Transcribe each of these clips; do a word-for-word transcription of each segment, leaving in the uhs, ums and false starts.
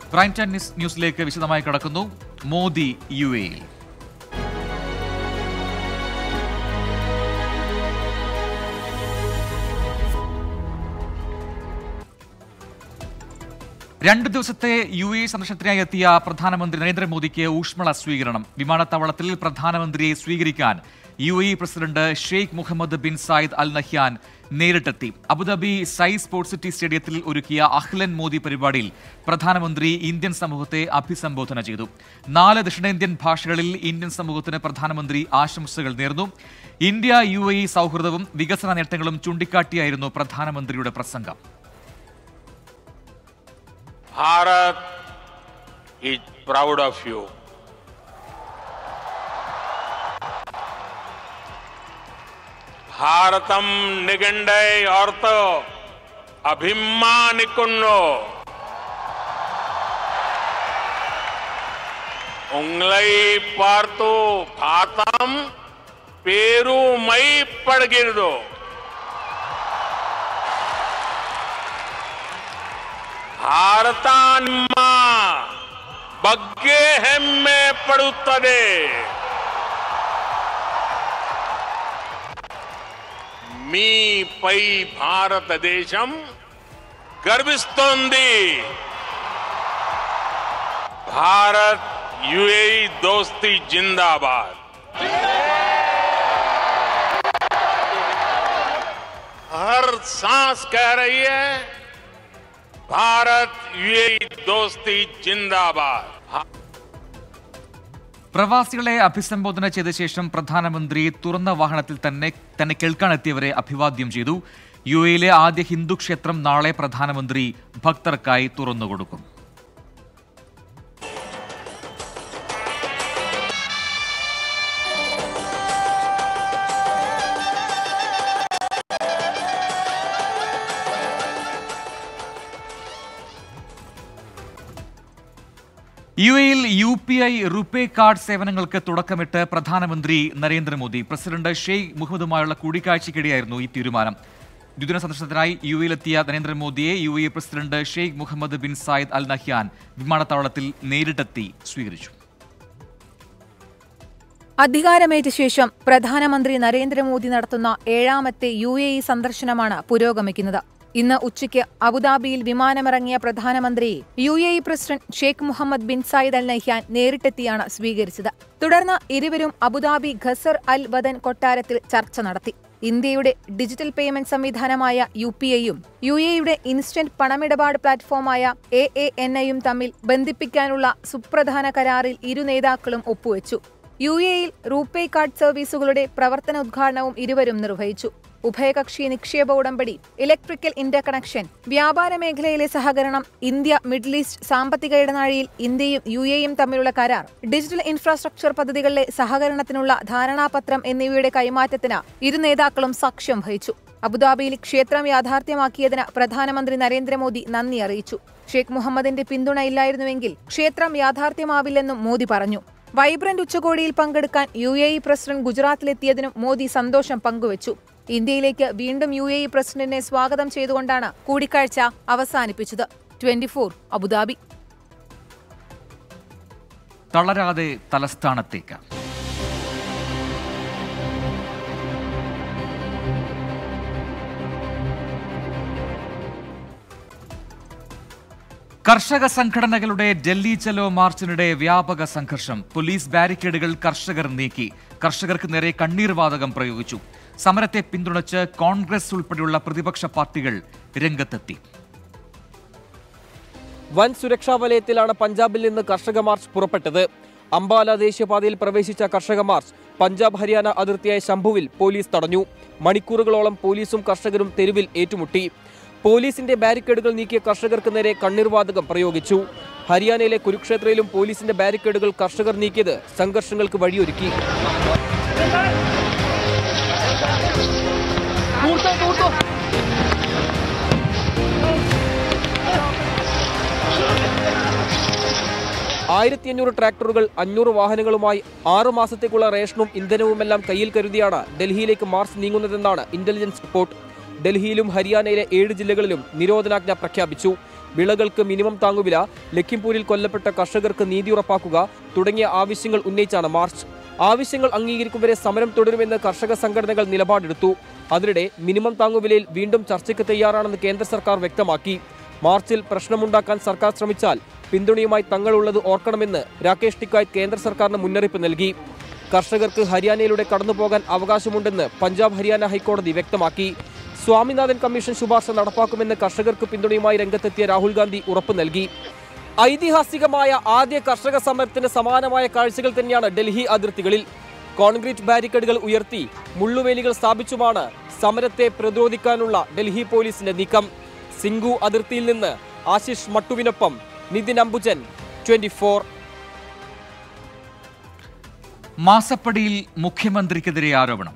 Prime time ന്യൂസിലേക്ക് വിശദമായി കടക്കുന്നു. മോദി യു എയിൽ. രണ്ടു ദിവസത്തെ യു എ സന്ദർശനത്തിനായി എത്തിയ പ്രധാനമന്ത്രി നരേന്ദ്രമോദിക്ക് ഊഷ്മള സ്വീകരണം. വിമാനത്താവളത്തിൽ പ്രധാനമന്ത്രിയെ സ്വീകരിക്കാൻ U A president Sheikh Mohammed bin Zayed Al Nahyan നേരിട്ടെത്തി. അബുദാബി സൈ സ്പോർട്സ് സിറ്റി സ്റ്റേഡിയത്തിൽ ഒരുക്കിയ അഹ്ലൻ മോദി പരിപാടിയിൽ പ്രധാനമന്ത്രി ഇന്ത്യൻ സമൂഹത്തെ അഭിസംബോധന ചെയ്തു. നാല് ദക്ഷിണേന്ത്യൻ ഭാഷകളിൽ ഇന്ത്യൻ സമൂഹത്തിന് പ്രധാനമന്ത്രി ആശംസകൾ നേർന്നു. ഇന്ത്യ യു എ സൗഹൃദവും വികസന നേട്ടങ്ങളും ചൂണ്ടിക്കാട്ടിയായിരുന്നു പ്രധാനമന്ത്രിയുടെ പ്രസംഗം. Bharat is proud of you. Bharatam nigandai ortho abhimanikunno. Unglai partu bhatam peru mai padgirdo. ಭಾರತಾನ್ಮ ಬಗ್ಗೆ ಹೆಮ್ಮೆ ಪಡುತ್ತದೆ. మీపై భారతదేశం గర్విస్తోంది. भारत यूएई दोस्ती जिंदाबाद. हर सांस कह रही है भारत यूएई दोस्ती जिंदाबाद. പ്രവാസികളെ അഭിസംബോധന ചെയ്ത ശേഷം പ്രധാനമന്ത്രി തുറന്ന വാഹനത്തിൽ തന്നെ തന്നെ കേൾക്കാനെത്തിയവരെ അഭിവാദ്യം ചെയ്തു. യു എയിലെ ആദ്യ ഹിന്ദു ക്ഷേത്രം നാളെ പ്രധാനമന്ത്രി ഭക്തർക്കായി തുറന്നുകൊടുക്കും. യു എയിൽ U P I RuPay card സേവനങ്ങൾക്ക് തുടക്കമിട്ട് പ്രധാനമന്ത്രി നരേന്ദ്രമോദി. പ്രസിഡന്റ് ഷെയ്ഖ് മുഹമ്മദുമായുള്ള കൂടിക്കാഴ്ചയ്ക്കിടെയായിരുന്നു ഈ തീരുമാനം. ദ്വിദിന സന്ദർശനത്തിനായി യു എയിലെത്തിയ നരേന്ദ്രമോദിയെ U A president Sheikh Mohammed bin Zayed Al Nahyan വിമാനത്താവളത്തിൽ നേരിട്ടെത്തി സ്വീകരിച്ചു. അധികാരമേറ്റ ശേഷം പ്രധാനമന്ത്രി നരേന്ദ്രമോദി നടത്തുന്ന ഏഴാമത്തെ യു എ ഇ സന്ദർശനമാണ് പുരോഗമിക്കുന്നത്. ഇന്ന് ഉച്ചയ്ക്ക് അബുദാബിയിൽ വിമാനമിറങ്ങിയ പ്രധാനമന്ത്രിയെ U A E president Sheikh Mohammed bin Zayed Al Nahyan നേരിട്ടെത്തിയാണ് സ്വീകരിച്ചത്. തുടർന്ന് ഇരുവരും അബുദാബി ഖസർ അൽ വദൻ കൊട്ടാരത്തിൽ ചർച്ച നടത്തി. ഇന്ത്യയുടെ ഡിജിറ്റൽ പേയ്മെന്റ് സംവിധാനമായ യു പി ഐയും യു എ ഇയുടെ ഇൻസ്റ്റന്റ് പണമിടപാട് പ്ലാറ്റ്ഫോമായ എ എ എൻ ഐയും തമ്മിൽ ബന്ധിപ്പിക്കാനുള്ള സുപ്രധാന കരാറിൽ ഇരു നേതാക്കളും ഒപ്പുവെച്ചു. യു എ ഇയിൽ റൂപേ കാർഡ് സർവീസുകളുടെ പ്രവർത്തനോദ്ഘാടനവും ഇരുവരും നിർവഹിച്ചു. ഉഭയകക്ഷി നിക്ഷേപ ഉടമ്പടി, ഇലക്ട്രിക്കൽ ഇന്റർ കണക്ഷൻ, വ്യാപാര മേഖലയിലെ സഹകരണം, ഇന്ത്യ മിഡിൽ ഈസ്റ്റ് സാമ്പത്തിക ഇടനാഴിയിൽ ഇന്ത്യയും യു എയും തമ്മിലുള്ള കരാർ, ഡിജിറ്റൽ ഇൻഫ്രാസ്ട്രക്ചർ പദ്ധതികളിലെ സഹകരണത്തിനുള്ള ധാരണാപത്രം എന്നിവയുടെ കൈമാറ്റത്തിന് ഇരു നേതാക്കളും സാക്ഷ്യം വഹിച്ചു. അബുദാബിയിൽ ക്ഷേത്രം യാഥാർത്ഥ്യമാക്കിയതിന് പ്രധാനമന്ത്രി നരേന്ദ്രമോദി നന്ദി അറിയിച്ചു. ഷെയ്ഖ് മുഹമ്മദിന്റെ പിന്തുണ ഇല്ലായിരുന്നുവെങ്കിൽ ക്ഷേത്രം യാഥാർത്ഥ്യമാവില്ലെന്നും മോദി പറഞ്ഞു. വൈബ്രന്റ് ഉച്ചകോടിയിൽ പങ്കെടുക്കാൻ യു എ ഇ പ്രസിഡന്റ് ഗുജറാത്തിലെത്തിയതിനും മോദി സന്തോഷം പങ്കുവച്ചു. ഇന്ത്യയിലേക്ക് വീണ്ടും യു എ ഇ പ്രസിഡന്റിനെ സ്വാഗതം ചെയ്തുകൊണ്ടാണ് കൂടിക്കാഴ്ച അവസാനിപ്പിച്ചത്. Twenty four Abu Dhabi. തളരാതെ തലസ്ഥാനത്തേക്ക്. കർഷക സംഘടനകളുടെ ഡൽഹി ചലോ മാർച്ചിനിടെ വ്യാപക സംഘർഷം. പോലീസ് ബാരിക്കേഡുകൾ കർഷകർ നീക്കി. കർഷകർക്ക് നേരെ കണ്ണീർ വാതകം പ്രയോഗിച്ചു. സമരത്തെ പിന്തുണച്ച് കോൺഗ്രസ് ഉൾപ്പെടെയുള്ള പ്രതിപക്ഷ പാർട്ടികൾ രംഗത്തെത്തി. വൻ സുരക്ഷാ വലയത്തിലാണ് പഞ്ചാബിൽ നിന്ന് കർഷക മാർച്ച് പുറപ്പെട്ടത്. അംബാല ദേശീയപാതയിൽ പ്രവേശിച്ച കർഷക മാർച്ച് പഞ്ചാബ് ഹരിയാന അതിർത്തിയായ ശംഭുവിൽ പോലീസ് തടഞ്ഞു. മണിക്കൂറുകളോളം പോലീസും കർഷകരും തെരുവിൽ ഏറ്റുമുട്ടി. പോലീസിന്റെ ബാരിക്കേഡുകൾ നീക്കിയ കർഷകർക്ക് നേരെ കണ്ണീർവാതകം പ്രയോഗിച്ചു. ഹരിയാനയിലെ കുരുക്ഷേത്രയിലും പോലീസിന്റെ ബാരിക്കേഡുകൾ കർഷകർ നീക്കിയത് സംഘർഷങ്ങൾക്ക് വഴിയൊരുക്കി. ആയിരത്തി അഞ്ഞൂറ് ട്രാക്ടറുകൾ, അഞ്ഞൂറ് വാഹനങ്ങളുമായി ആറു മാസത്തേക്കുള്ള റേഷനും ഇന്ധനവുമെല്ലാം കയ്യിൽ കരുതിയാണ് ഡൽഹിയിലേക്ക് മാർച്ച് നീങ്ങുന്നതെന്നാണ് ഇന്റലിജൻസ് റിപ്പോർട്ട്. ഡൽഹിയിലും ഹരിയാനയിലെ ഏഴ് ജില്ലകളിലും നിരോധനാജ്ഞ പ്രഖ്യാപിച്ചു. വിളകൾക്ക് മിനിമം താങ്ങുവില, ലഖിംപൂരിൽ കൊല്ലപ്പെട്ട കർഷകർക്ക് നീതി ഉറപ്പാക്കുക തുടങ്ങിയ ആവശ്യങ്ങൾ ഉന്നയിച്ചാണ് മാർച്ച്. ആവശ്യങ്ങൾ അംഗീകരിക്കും വരെ സമരം തുടരുമെന്ന് കർഷക സംഘടനകൾ നിലപാടെടുത്തു. അതിനിടെ മിനിമം താങ്ങുവിലയിൽ വീണ്ടും ചർച്ചയ്ക്ക് തയ്യാറാണെന്ന് കേന്ദ്ര സർക്കാർ വ്യക്തമാക്കി. മാർച്ചിൽ പ്രശ്നമുണ്ടാക്കാൻ സർക്കാർ ശ്രമിച്ചാൽ പിന്തുണയുമായി തങ്ങളുള്ളത് ഓർക്കണമെന്ന് രാകേഷ് ടിക്കായത്ത് കേന്ദ്ര സർക്കാരിന് മുന്നറിയിപ്പ് നൽകി. കർഷകർക്ക് ഹരിയാനയിലൂടെ കടന്നുപോകാൻ അവകാശമുണ്ടെന്ന് പഞ്ചാബ് ഹരിയാന ഹൈക്കോടതി വ്യക്തമാക്കി. സ്വാമിനാഥൻ കമ്മീഷൻ ശുപാർശ നടപ്പാക്കുമെന്ന് കർഷകർക്ക് പിന്തുണയുമായി രംഗത്തെത്തിയ രാഹുൽ ഗാന്ധി ഉറപ്പു നൽകി. ഐതിഹാസികമായ ആദ്യ കർഷക സമരത്തിന് സമാനമായ കാഴ്ചകൾ തന്നെയാണ് ഡൽഹി അതിർത്തികളിൽ. കോൺക്രീറ്റ് ബാരിക്കേഡുകൾ ഉയർത്തി മുള്ളുവേലികൾ സ്ഥാപിച്ചുമാണ് സമരത്തെ പ്രതിരോധിക്കാനുള്ള ഡൽഹി പോലീസിന്റെ നീക്കം. സിംഗു അതിർത്തിയിൽ നിന്ന് ആശിഷ് മട്ടുവിനൊപ്പം നിതിൻ അംബുജൻ, ട്വന്റി ഫോർ. മാസപ്പടിയിൽ മുഖ്യമന്ത്രിക്കെതിരെ ആരോപണം.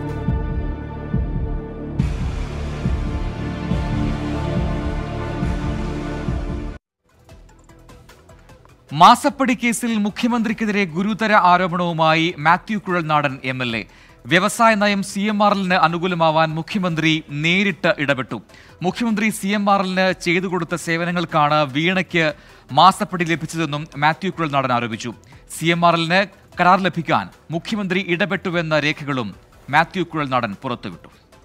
മാസപ്പടി കേസിൽ മുഖ്യമന്ത്രിക്കെതിരെ ഗുരുതര ആരോപണവുമായി Mathew Kuzhalnadan M L A. വ്യവസായ നയം സി എം ആർ എല്ലിന് അനുകൂലമാവാൻ മുഖ്യമന്ത്രി നേരിട്ട് ഇടപെട്ടു. മുഖ്യമന്ത്രി സി എം ആർ എല്ലിന് ചെയ്തു കൊടുത്ത സേവനങ്ങൾക്കാണ് വീണയ്ക്ക് മാസപ്പടി ലഭിച്ചതെന്നും മാത്യു കുഴൽനാടൻ ആരോപിച്ചു. സി എം ആർ എല്ലിന് കരാർ ലഭിക്കാൻ മുഖ്യമന്ത്രി ഇടപെട്ടുവെന്ന രേഖകളും മാത്യു കുഴൽനാടൻ പുറത്തുവിട്ടു.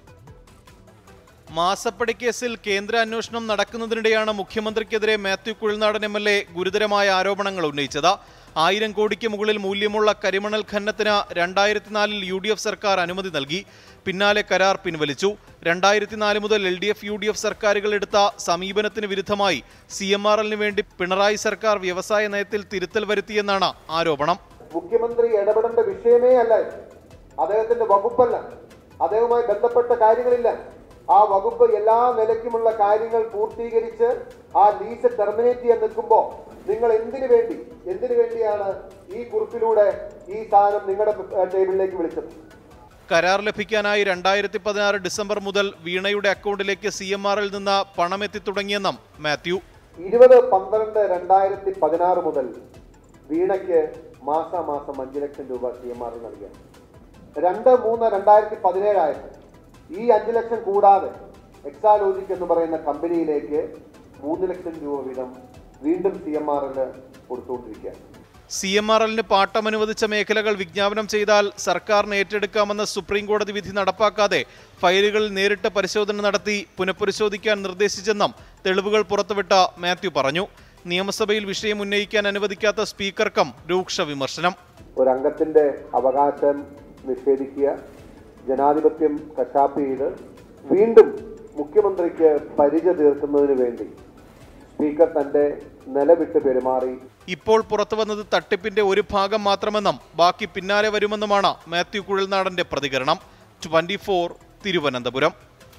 മാസപ്പടി കേസിൽ കേന്ദ്ര അന്വേഷണം നടക്കുന്നതിനിടെയാണ് മുഖ്യമന്ത്രിക്കെതിരെ Mathew Kuzhalnadan M L A ഗുരുതരമായ ആരോപണങ്ങൾ ഉന്നയിച്ചത്. ആയിരം കോടിക്ക് മുകളിൽ മൂല്യമുള്ള കരിമണൽ ഖനനത്തിന് രണ്ടായിരത്തി നാലിൽ യു ഡി എഫ് സർക്കാർ അനുമതി നൽകി. പിന്നാലെ കരാർ പിൻവലിച്ചു. രണ്ടായിരത്തി നാല് മുതൽ L D F U D F സർക്കാരുകൾ എടുത്ത സമീപനത്തിന് വിരുദ്ധമായി സി എം ആർ എല്ലിന് വേണ്ടി പിണറായി സർക്കാർ വ്യവസായ നയത്തിൽ തിരുത്തൽ വരുത്തിയെന്നാണ് ആരോപണം. മുഖ്യമന്ത്രി ഇടപെടേണ്ട വിഷയമേ അല്ല, അദ്ദേഹത്തിന്റെ വകുപ്പല്ല, അദ്ദേഹവുമായി ബന്ധപ്പെട്ട കാര്യങ്ങളില്ല. ആ വകുപ്പ് എല്ലാ നിലയ്ക്കുമുള്ള കാര്യങ്ങൾ പൂർത്തീകരിച്ച് ആ ലീസ് ടെർമിനേറ്റ് ചെയ്യാൻ നിൽക്കുമ്പോൾ നിങ്ങൾ എന്തിനു വേണ്ടി എന്തിനു വേണ്ടിയാണ് ഈ കുറിപ്പിലൂടെ ഈ സാധനം നിങ്ങളുടെ ടേബിളിലേക്ക് വിളിച്ചത്? കരാർ ലഭിക്കാനായി രണ്ടായിരത്തി പതിനാറ് ഡിസംബർ മുതൽ വീണയുടെ അക്കൗണ്ടിലേക്ക് സി എം ആറിൽ നിന്ന് പണം എത്തി തുടങ്ങിയെന്നും മാത്യു. ഇരുപത് പന്ത്രണ്ട് രണ്ടായിരത്തി പതിനാറ് മുതൽ വീണയ്ക്ക് മാസാമാസം അഞ്ചു ലക്ഷം രൂപ സി എം ആറിൽ നൽകിയ രണ്ട് മൂന്ന് രണ്ടായിരത്തി പതിനേഴായപ്പോൾ ഈ അഞ്ചു ലക്ഷം കൂടാതെ എക്സാലോജിക് എന്ന് പറയുന്ന കമ്പനിയിലേക്ക് മൂന്ന് ലക്ഷം രൂപ വീതം വീണ്ടും സി എം ആർ എല്ലിന് കൊടുത്തുകൊണ്ടിരിക്കുകയാണ്. സി എം ആർ എല്ലിന് പാട്ടം അനുവദിച്ച മേഖലകൾ വിജ്ഞാപനം ചെയ്താൽ സർക്കാരിന് ഏറ്റെടുക്കാമെന്ന സുപ്രീം കോടതി വിധി നടപ്പാക്കാതെ ഫയലുകളിൽ നേരിട്ട് പരിശോധന നടത്തി പുനഃപരിശോധിക്കാൻ നിർദ്ദേശിച്ചെന്നും തെളിവുകൾ പുറത്തുവിട്ട മാത്യു പറഞ്ഞു. നിയമസഭയിൽ വിഷയം ഉന്നയിക്കാൻ അനുവദിക്കാത്ത സ്പീക്കർക്കും രൂക്ഷ വിമർശനം. ഒരംഗത്തിന്റെ അവകാശം നിഷേധിക്കുക, ജനാധിപത്യം കശാപ്പ് ചെയ്ത് വീണ്ടും മുഖ്യമന്ത്രിക്ക് പരിചയ തീർക്കുന്നതിന് വേണ്ടി സ്പീക്കർ തന്റെ നിലവിട്ട് പെരുമാറി. ഇപ്പോൾ പുറത്തുവന്നത് തട്ടിപ്പിന്റെ ഒരു ഭാഗം മാത്രമെന്നും ബാക്കി പിന്നാലെ വരുമെന്നുമാണ് മാത്യു കുഴൽനാടന്റെ പ്രതികരണം. Twenty four Thiruvananthapuram.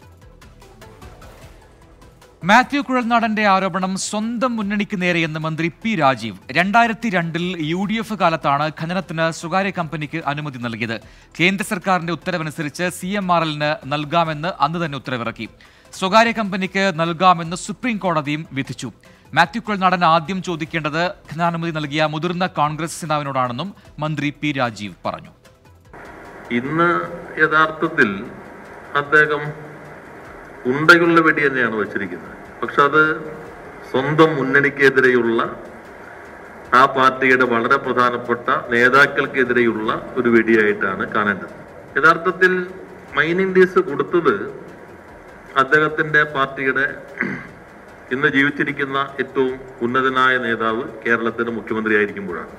മാത്യു കുഴൽനാടന്റെ ആരോപണം സ്വന്തം മുന്നണിക്ക് നേരെയെന്ന് മന്ത്രി പി രാജീവ്. രണ്ടായിരത്തി രണ്ടിൽ യു ഡി എഫ് കാലത്താണ് ഖനനത്തിന് സ്വകാര്യ കമ്പനിക്ക് അനുമതി നൽകിയത്. കേന്ദ്ര സർക്കാരിന്റെ ഉത്തരവനുസരിച്ച് സി എം ആർ എല്ലിന് നൽകാമെന്ന് അന്ന് തന്നെ ഉത്തരവിറക്കി. സ്വകാര്യ കമ്പനിക്ക് നൽകാമെന്ന് സുപ്രീം കോടതിയും വിധിച്ചു. മാത്യു കുഴൽനാടൻ ആദ്യം ചോദിക്കേണ്ടത് ഖനനാനുമതി നൽകിയ മുതിർന്ന കോൺഗ്രസ് നേതാവിനോടാണെന്നും മന്ത്രി പി രാജീവ് പറഞ്ഞു. ഇന്ന് യഥാർത്ഥത്തിൽ അദ്ദേഹം ഉണ്ടയുള്ള വെടി തന്നെയാണ് വച്ചിരിക്കുന്നത്. പക്ഷെ അത് സ്വന്തം മുന്നണിക്കെതിരെയുള്ള ആ പാർട്ടിയുടെ വളരെ പ്രധാനപ്പെട്ട നേതാക്കൾക്കെതിരെയുള്ള ഒരു വെടിയായിട്ടാണ് കാണേണ്ടത്. യഥാർത്ഥത്തിൽ മൈനിങ് ലീസ് കൊടുത്തത് അദ്ദേഹത്തിന്റെ പാർട്ടിയുടെ ഇന്ന് ജീവിച്ചിരിക്കുന്ന ഏറ്റവും ഉന്നതനായ നേതാവ് കേരളത്തിന്റെ മുഖ്യമന്ത്രിയായിരിക്കുമ്പോഴാണ്.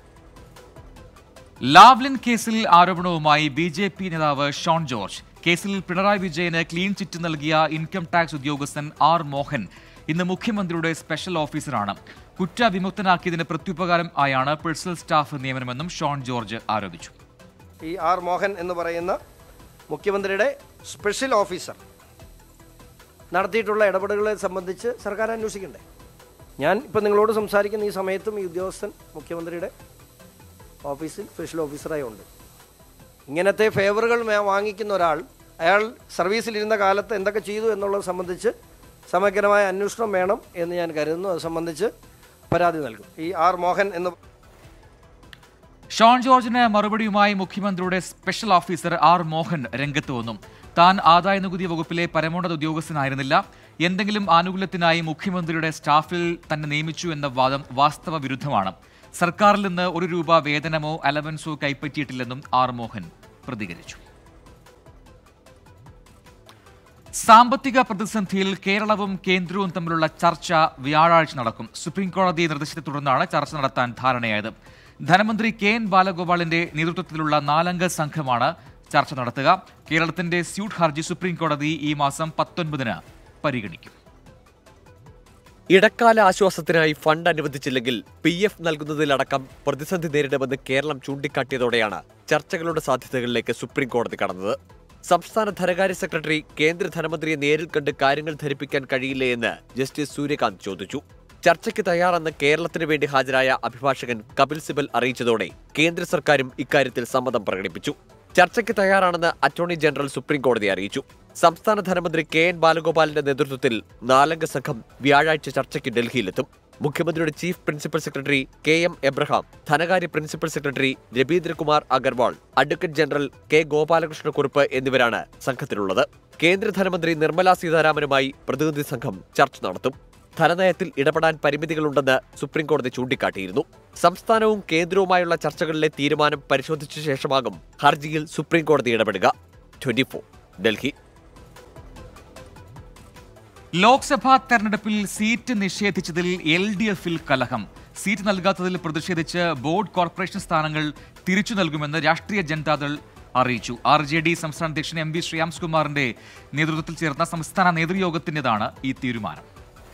ലാവ്ലിൻ കേസിൽ ആരോപണവുമായി ബി ജെ പി നേതാവ് ഷോൺ ജോർജ്. കേസിൽ പിണറായി വിജയന് ക്ലീൻ ചിറ്റ് നൽകിയ ഇൻകം ടാക്സ് ഉദ്യോഗസ്ഥൻ ആർ മോഹൻ ഇന്ന് മുഖ്യമന്ത്രിയുടെ സ്പെഷ്യൽ ഓഫീസറാണ്. കുറ്റവിമുക്തനാക്കിയതിന് പ്രത്യുപകാരം ആയാണ് പേഴ്സണൽ സ്റ്റാഫ് നിയമനമെന്നും ഷോൺ ജോർജ് ആരോപിച്ചു. ഈ ആർ മോഹൻ എന്ന് പറയുന്ന മുഖ്യമന്ത്രിയുടെ സ്പെഷ്യൽ ഓഫീസർ നടത്തിയിട്ടുള്ള ഇടപെടലുകളെ സംബന്ധിച്ച് സർക്കാർ അന്വേഷിക്കണ്ടേ? ഞാൻ ഇപ്പം നിങ്ങളോട് സംസാരിക്കുന്ന ഈ സമയത്തും ഈ ഉദ്യോഗസ്ഥൻ മുഖ്യമന്ത്രിയുടെ ഓഫീസിൽ സ്പെഷ്യൽ ഓഫീസറായി ഉണ്ട്. ഇങ്ങനത്തെ ഫേവറുകൾ വാങ്ങിക്കുന്ന ഒരാൾ അയാൾ സർവീസിലിരുന്ന കാലത്ത് എന്തൊക്കെ ചെയ്തു എന്നുള്ളത് സംബന്ധിച്ച് സമഗ്രമായ അന്വേഷണം വേണം എന്ന് ഞാൻ കരുതുന്നു. അത് സംബന്ധിച്ച് പരാതി നൽകും. ഈ ആർ മോഹൻ എന്ന് ഷോൺ ജോർജിന് മറുപടിയുമായി മുഖ്യമന്ത്രിയുടെ സ്പെഷ്യൽ ഓഫീസർ ആർ മോഹൻ രംഗത്ത് വന്നു. താൻ ആദായ നികുതി വകുപ്പിലെ പരമോന്നത ഉദ്യോഗസ്ഥനായിരുന്നില്ല. എന്തെങ്കിലും ആനുകൂല്യത്തിനായി മുഖ്യമന്ത്രിയുടെ സ്റ്റാഫിൽ തന്നെ നിയമിച്ചു എന്ന വാദം വാസ്തവ വിരുദ്ധമാണ്. സർക്കാരിൽ നിന്ന് ഒരു രൂപ വേതനമോ അലവൻസോ കൈപ്പറ്റിയിട്ടില്ലെന്നും ആർ മോഹൻ പ്രതികരിച്ചു. സാമ്പത്തിക പ്രതിസന്ധിയിൽ കേരളവും കേന്ദ്രവും തമ്മിലുള്ള ചർച്ച വ്യാഴാഴ്ച നടക്കും. സുപ്രീംകോടതി നിർദ്ദേശത്തെ തുടർന്നാണ് ചർച്ച നടത്താൻ ധാരണയായത്. ധനമന്ത്രി കെ എൻ ബാലഗോപാലിന്റെ നേതൃത്വത്തിലുള്ള നാലംഗ സംഘമാണ് ചർച്ച നടത്തുക. കേരളത്തിന്റെ സ്യൂട്ട് ഹർജി സുപ്രീംകോടതി ഈ മാസം പത്തൊൻപതിന് പരിഗണിക്കും. ഇടക്കാല ആശ്വാസത്തിനായി ഫണ്ട് അനുവദിച്ചില്ലെങ്കിൽ പി എഫ് നൽകുന്നതിലടക്കം പ്രതിസന്ധി നേരിടുമെന്ന് കേരളം ചൂണ്ടിക്കാട്ടിയതോടെയാണ് ചർച്ചകളുടെ സാധ്യതകളിലേക്ക് സുപ്രീംകോടതി കടന്നത്. സംസ്ഥാന ധനകാര്യ സെക്രട്ടറി കേന്ദ്ര ധനമന്ത്രിയെ നേരിൽ കണ്ട് കാര്യങ്ങൾ ധരിപ്പിക്കാൻ കഴിയില്ലേ എന്ന് ജസ്റ്റിസ് സൂര്യകാന്ത് ചോദിച്ചു. ചർച്ചയ്ക്ക് തയ്യാറെന്ന് കേരളത്തിന് വേണ്ടി ഹാജരായ അഭിഭാഷകൻ കപിൽ സിബൽ അറിയിച്ചതോടെ കേന്ദ്ര സർക്കാരും ഇക്കാര്യത്തിൽ സമ്മതം പ്രകടിപ്പിച്ചു. ചർച്ചയ്ക്ക് തയ്യാറാണെന്ന് അറ്റോർണി ജനറൽ സുപ്രീംകോടതിയെ അറിയിച്ചു. സംസ്ഥാന ധനമന്ത്രി കെ എൻ ബാലഗോപാലിന്റെ നേതൃത്വത്തിൽ നാലംഗ സംഘം വ്യാഴാഴ്ച ചർച്ചയ്ക്ക് ഡൽഹിയിലെത്തും. മുഖ്യമന്ത്രിയുടെ chief principal secretary K M Abraham, ധനകാര്യ principal secretary Raveendrakumar Agarwal, advocate general K Gopalakrishnakurup എന്നിവരാണ് സംഘത്തിലുള്ളത്. കേന്ദ്ര ധനമന്ത്രി നിർമ്മലാ സീതാരാമനുമായി പ്രതിനിധി സംഘം ചർച്ച നടത്തും. ധനനയത്തിൽ ഇടപെടാൻ പരിമിതികളുണ്ടെന്ന് സുപ്രീംകോടതി ചൂണ്ടിക്കാട്ടിയിരുന്നു. സംസ്ഥാനവും കേന്ദ്രവുമായുള്ള ചർച്ചകളിലെ തീരുമാനം പരിശോധിച്ച ശേഷമാകും ഹർജിയിൽ സുപ്രീംകോടതി ഇടപെടുക. ട്വന്റി ഫോർ ഡൽഹി. ലോക്സഭാ തെരഞ്ഞെടുപ്പിൽ സീറ്റ് നിഷേധിച്ചതിൽ എൽ ഡി എഫിൽ കലഹം. സീറ്റ് നൽകാത്തതിൽ പ്രതിഷേധിച്ച് ബോർഡ് കോർപ്പറേഷൻ സ്ഥാനങ്ങൾ തിരിച്ചു നൽകുമെന്ന് രാഷ്ട്രീയ ജനതാദൾ അറിയിച്ചു. ആർ ജെ ഡി സംസ്ഥാന അധ്യക്ഷൻ എം വി ശ്രീയാംസ്കുമാറിന്റെ നേതൃത്വത്തിൽ ചേർന്ന സംസ്ഥാന നേതൃയോഗത്തിന്റേതാണ് ഈ തീരുമാനം.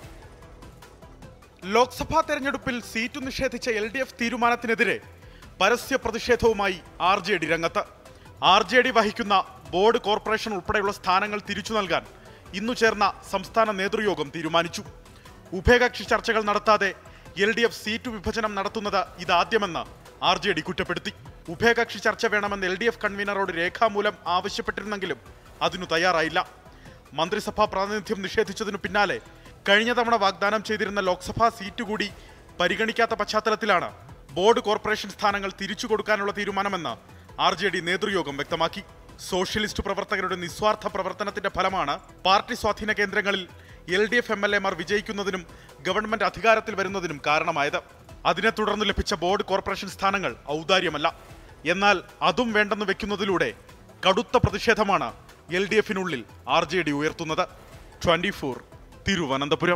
ലോക്സഭാ തെരഞ്ഞെടുപ്പിൽ സീറ്റ് നിഷേധിച്ച എൽ ഡി എഫ് തീരുമാനത്തിനെതിരെ പരസ്യ പ്രതിഷേധവുമായി ആർ ജെ ഡി രംഗത്ത്. ആർ ജെ ഡി വഹിക്കുന്ന ബോർഡ് കോർപ്പറേഷൻ ഉൾപ്പെടെയുള്ള സ്ഥാനങ്ങൾ തിരിച്ചു നൽകാൻ ഇന്നു ചേർന്ന സംസ്ഥാന നേതൃയോഗം തീരുമാനിച്ചു. ഉഭയകക്ഷി ചർച്ചകൾ നടത്താതെ എൽ ഡി എഫ് സീറ്റ് വിഭജനം നടത്തുന്നത് ഇതാദ്യമെന്ന് ആർ ജെ ഡി കുറ്റപ്പെടുത്തി. ഉഭയകക്ഷി ചർച്ച വേണമെന്ന് എൽ ഡി എഫ് കൺവീനറോട് രേഖാമൂലം ആവശ്യപ്പെട്ടിരുന്നെങ്കിലും അതിനു തയ്യാറായില്ല. മന്ത്രിസഭാ പ്രാതിനിധ്യം നിഷേധിച്ചതിനു പിന്നാലെ കഴിഞ്ഞ തവണ വാഗ്ദാനം ചെയ്തിരുന്ന ലോക്സഭാ സീറ്റ് കൂടി പരിഗണിക്കാത്ത പശ്ചാത്തലത്തിലാണ് ബോർഡ് കോർപ്പറേഷൻ സ്ഥാനങ്ങൾ തിരിച്ചു കൊടുക്കാനുള്ള തീരുമാനമെന്ന് ആർ ജെ ഡി നേതൃയോഗം വ്യക്തമാക്കി. സോഷ്യലിസ്റ്റ് പ്രവർത്തകരുടെ നിസ്വാർത്ഥ പ്രവർത്തനത്തിന്റെ ഫലമാണ് പാർട്ടി സ്വാധീന കേന്ദ്രങ്ങളിൽ L D F M L എമാർ വിജയിക്കുന്നതിനും ഗവൺമെന്റ് അധികാരത്തിൽ വരുന്നതിനും കാരണമായത്. അതിനെ തുടർന്ന് ലഭിച്ച ബോർഡ് കോർപ്പറേഷൻ സ്ഥാനങ്ങൾ ഔദാര്യമല്ല. എന്നാൽ അതും വേണ്ടെന്ന് വെക്കുന്നതിലൂടെ കടുത്ത പ്രതിഷേധമാണ് എൽ ഡി എഫിനുള്ളിൽ ആർ ജെ ഡി ഉയർത്തുന്നത്. Twenty four Thiruvananthapuram.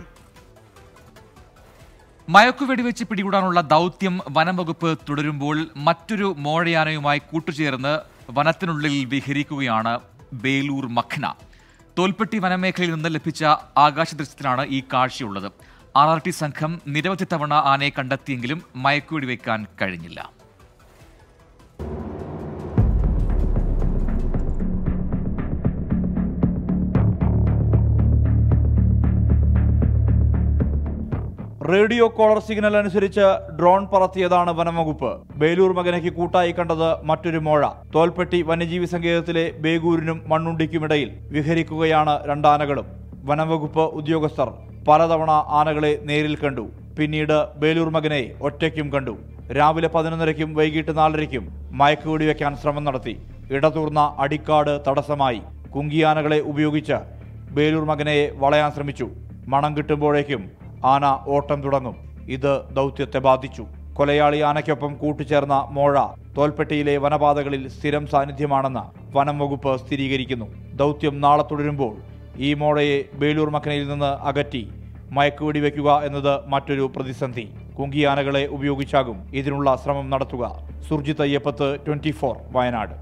മയക്കുവെടിവെച്ച് പിടികൂടാനുള്ള ദൗത്യം വനംവകുപ്പ് തുടരുമ്പോൾ മറ്റൊരു മോഴയാനയുമായി കൂട്ടുചേർന്ന് വനത്തിനുള്ളിൽ വിഹരിക്കുകയാണ് ബേലൂർ മഖ്ന. തോൽപ്പെട്ടി വനമേഖലയിൽ നിന്ന് ലഭിച്ച ആകാശ ദൃശ്യത്തിലാണ് ഈ കാഴ്ചയുള്ളത്. ആർ ആർ ടി സംഘം നിരവധി തവണ ആനയെ കണ്ടെത്തിയെങ്കിലും മയക്കുവെടിവെക്കാൻ കഴിഞ്ഞില്ല. റേഡിയോ കോളർ സിഗ്നൽ അനുസരിച്ച് ഡ്രോൺ പറത്തിയതാണ് വനംവകുപ്പ്. ബേലൂർ മകനയ്ക്ക് കൂട്ടായി കണ്ടത് മറ്റൊരു മോഴ. തോൽപ്പെട്ടി വന്യജീവി സങ്കേതത്തിലെ ബേഗൂരിനും മണ്ണുണ്ടിക്കുമിടയിൽ വിഹരിക്കുകയാണ് രണ്ടാനകളും. വനംവകുപ്പ് ഉദ്യോഗസ്ഥർ പലതവണ ആനകളെ നേരിൽ കണ്ടു. പിന്നീട് ബേലൂർ മകനെ ഒറ്റയ്ക്കും കണ്ടു. രാവിലെ പതിനൊന്നരയ്ക്കും വൈകിട്ട് നാലരയ്ക്കും മയക്കുവെടി വെക്കാൻ ശ്രമം നടത്തി. ഇടതൂർന്ന അടിക്കാട് തടസ്സമായി. കുങ്കിയാനകളെ ഉപയോഗിച്ച് ബേലൂർ മകനയെ വളയാൻ ശ്രമിച്ചു. മണം കിട്ടുമ്പോഴേക്കും ആന ഓട്ടം തുടങ്ങും. ഇത് ദൗത്യത്തെ ബാധിച്ചു. കൊലയാളി ആനയ്ക്കൊപ്പം കൂട്ടുചേർന്ന മോഴ തോൽപ്പെട്ടിയിലെ വനപാതകളിൽ സ്ഥിരം സാന്നിധ്യമാണെന്ന് വനം വകുപ്പ് സ്ഥിരീകരിക്കുന്നു. ദൗത്യം നാളെ തുടരുമ്പോൾ ഈ മോഴയെ ബേലൂർ മഖനയിൽ നിന്ന് അകറ്റി മയക്കുവെടി വയ്ക്കുക എന്നത് മറ്റൊരു പ്രതിസന്ധി. കുങ്കിയാനകളെ ഉപയോഗിച്ചാകും ഇതിനുള്ള ശ്രമം നടത്തുക. Surjith Ayyappath, twenty four Wayanad.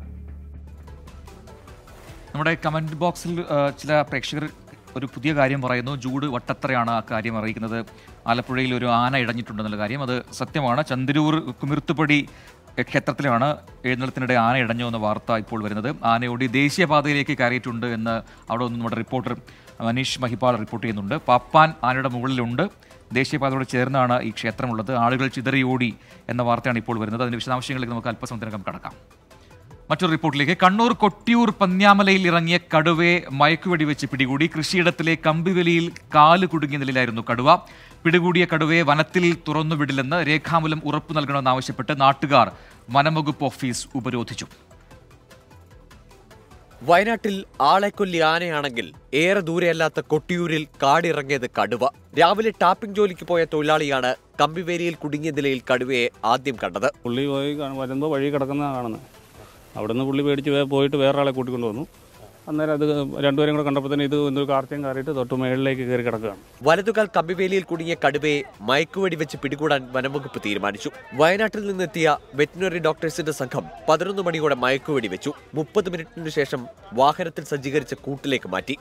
നമ്മുടെ കമന്റ് ബോക്സിൽ ചില പ്രേക്ഷകർ ഒരു പുതിയ കാര്യം പറയുന്നു. ജൂഡ് വട്ടത്തറയാണ് ആ കാര്യം അറിയിക്കുന്നത്. ആലപ്പുഴയിൽ ഒരു ആന ഇടഞ്ഞിട്ടുണ്ടെന്നുള്ള കാര്യം അത് സത്യമാണ്. ചന്ദരൂർ കുമിർത്തുപടി ക്ഷേത്രത്തിലാണ് എഴുന്നള്ളത്തിനിടെ ആന ഇടഞ്ഞു എന്ന വാർത്ത ഇപ്പോൾ വരുന്നത്. ആനയോടി ദേശീയപാതയിലേക്ക് കയറിയിട്ടുണ്ട് എന്ന് അവിടെ നിന്ന് നമ്മുടെ റിപ്പോർട്ടർ മനീഷ് മഹിപാൽ റിപ്പോർട്ട് ചെയ്യുന്നുണ്ട്. പാപ്പാൻ ആനയുടെ മുകളിലുണ്ട്. ദേശീയപാതയോട് ചേർന്നാണ് ഈ ക്ഷേത്രമുള്ളത്. ആളുകൾ ചിതറിയോടി എന്ന വാർത്തയാണ് ഇപ്പോൾ വരുന്നത്. അതിൻ്റെ വിശദാംശങ്ങളിലേക്ക് നമുക്ക് അല്പസമയത്തിനകം കടക്കാം. മറ്റൊരു റിപ്പോർട്ടിലേക്ക്. കണ്ണൂർ കൊട്ടിയൂർ പന്ന്യാമലയിൽ ഇറങ്ങിയ കടുവയെ മയക്കുവെടി വെച്ച് പിടികൂടി. കൃഷിയിടത്തിലെ കമ്പിവലിയിൽ കാല് കുടുങ്ങിയ നിലയിലായിരുന്നു കടുവ. പിടികൂടിയ കടുവയെ വനത്തിൽ തുറന്നുവിടില്ലെന്ന് രേഖാമൂലം ഉറപ്പു നൽകണമെന്നാവശ്യപ്പെട്ട് നാട്ടുകാർ വനംവകുപ്പ് ഓഫീസ് ഉപരോധിച്ചു. വയനാട്ടിൽ ആളെക്കൊല്ലി ആനയാണെങ്കിൽ ഏറെ ദൂരെയല്ലാത്ത കൊട്ടിയൂരിൽ കാടിറങ്ങിയത് കടുവ. രാവിലെ ടാപ്പിംഗ് ജോലിക്ക് പോയ തൊഴിലാളിയാണ് കമ്പിവേലിയിൽ കുടുങ്ങിയ നിലയിൽ കടുവയെ ആദ്യം കണ്ടത്. പുള്ളി പോയി വരുമ്പോൾ വഴി കിടക്കുന്നതാണ് കാണുന്നത്. അവിടുന്ന് പുള്ളി പേടിച്ച് പോയിട്ട് വേറൊരാളെ കൂട്ടിക്കൊണ്ട് വന്നു. അന്നേരം അത് രണ്ടുപേരും കൂടെ കണ്ടപ്പോൾ തന്നെ ഇത് എന്തൊരു കാർച്ചയും കയറിയിട്ട് തൊട്ട് മേളിലേക്ക് കയറി കിടക്കുകയാണ്. വലതുകാൽ കമ്പിവേലിയിൽ കുടുങ്ങിയ കടുവയെ മയക്കുവെടി വെച്ച് പിടികൂടാൻ വനംവകുപ്പ് തീരുമാനിച്ചു. വയനാട്ടിൽ നിന്നെത്തിയ വെറ്റിനറി ഡോക്ടേഴ്സിന്റെ സംഘം പതിനൊന്ന് മണിയോടെ മയക്കുവെടി വെച്ചു. മുപ്പത് മിനിറ്റിനു ശേഷം വാഹനത്തിൽ സജ്ജീകരിച്ച കൂട്ടിലേക്ക് മാറ്റി.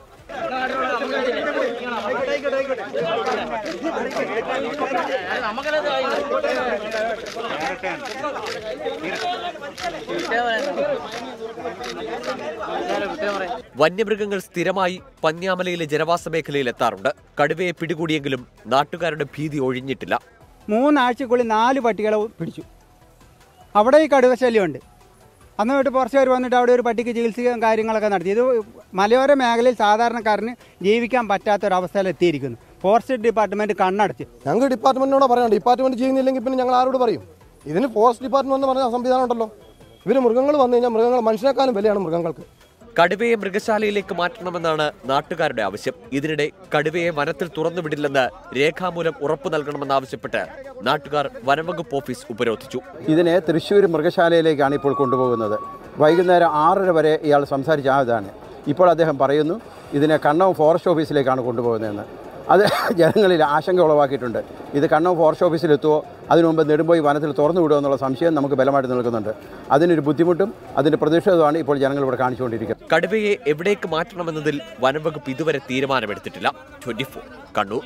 വന്യമൃഗങ്ങൾ സ്ഥിരമായി പന്ന്യാമലയിലെ ജനവാസ മേഖലയിൽ എത്താറുണ്ട്. കടുവയെ പിടികൂടിയെങ്കിലും നാട്ടുകാരുടെ ഭീതി ഒഴിഞ്ഞിട്ടില്ല. മൂന്നാഴ്ചക്കുള്ളിൽ നാല് പട്ടികളെ പിടിച്ചു. അവിടെ ഈ കടുവ ശല്യമുണ്ട്. അന്ന് തൊട്ട് ഫോറസ്റ്റുകാർ വന്നിട്ട് അവിടെ ഒരു പട്ടിക്ക് ചികിത്സയും കാര്യങ്ങളൊക്കെ നടത്തി. ഇത് മലയോര മേഖലയിൽ സാധാരണക്കാരന് ജീവിക്കാൻ പറ്റാത്തൊരവസ്ഥയിൽ എത്തിയിരിക്കുന്നു. ഫോറസ്റ്റ് ഡിപ്പാർട്ട്മെന്റ് കണ്ണടച്ച്. ഞങ്ങൾക്ക് ഡിപ്പാർട്ട്മെന്റിനോട് പറയാം, ഡിപ്പാർട്ട്മെന്റ് ചെയ്യുന്നില്ലെങ്കിൽ പിന്നെ ഞങ്ങൾ ആരോട് പറയും? ഇതിന് ഫോറസ്റ്റ് ഡിപ്പാർട്ട്മെന്റ് എന്ന് പറഞ്ഞ സംവിധാനം ഉണ്ടല്ലോ. ഇവർ മൃഗങ്ങൾ വന്നു കഴിഞ്ഞാൽ മൃഗങ്ങൾ മനുഷ്യനേക്കാളും വിലയാണ് മൃഗങ്ങൾക്ക്. കടുവയെ മൃഗശാലയിലേക്ക് മാറ്റണമെന്നാണ് നാട്ടുകാരുടെ ആവശ്യം. ഇതിനിടെ കടുവയെ വനത്തിൽ തുറന്നുവിടില്ലെന്ന് രേഖാമൂലം ഉറപ്പു നൽകണമെന്നാവശ്യപ്പെട്ട് നാട്ടുകാർ വനംവകുപ്പ് ഓഫീസ് ഉപരോധിച്ചു. ഇതിനെ തൃശ്ശൂർ മൃഗശാലയിലേക്കാണ് ഇപ്പോൾ കൊണ്ടുപോകുന്നത്. വൈകുന്നേരം ആറര വരെ ഇയാൾ സംസാരിച്ച ആതാണ്. ഇപ്പോൾ അദ്ദേഹം പറയുന്നു ഇതിനെ കണ്ണവും ഫോറസ്റ്റ് ഓഫീസിലേക്കാണ് കൊണ്ടുപോകുന്നതെന്ന്. അത് ജനങ്ങളിൽ ആശങ്ക ഉളവാക്കിയിട്ടുണ്ട്. ഇത് കണ്ണവും ഫോറസ്റ്റ് ഓഫീസിലെത്തുമോ, അതിനു മുമ്പ് നെടുമ്പോയി വനത്തിൽ തുറന്നു വിടുമോ എന്നുള്ള സംശയം നമുക്ക് ബലമായിട്ട് നിൽക്കുന്നുണ്ട്. അതിനൊരു ബുദ്ധിമുട്ടും അതിൻ്റെ പ്രതിഷേധമാണ് ഇപ്പോൾ ജനങ്ങൾ ഇവിടെ കാണിച്ചുകൊണ്ടിരിക്കുന്നത്. കടുവയെ എവിടേക്ക് മാറ്റണമെന്നതിൽ വനംവകുപ്പ് ഇതുവരെ തീരുമാനമെടുത്തിട്ടില്ല. Twenty four Kannur.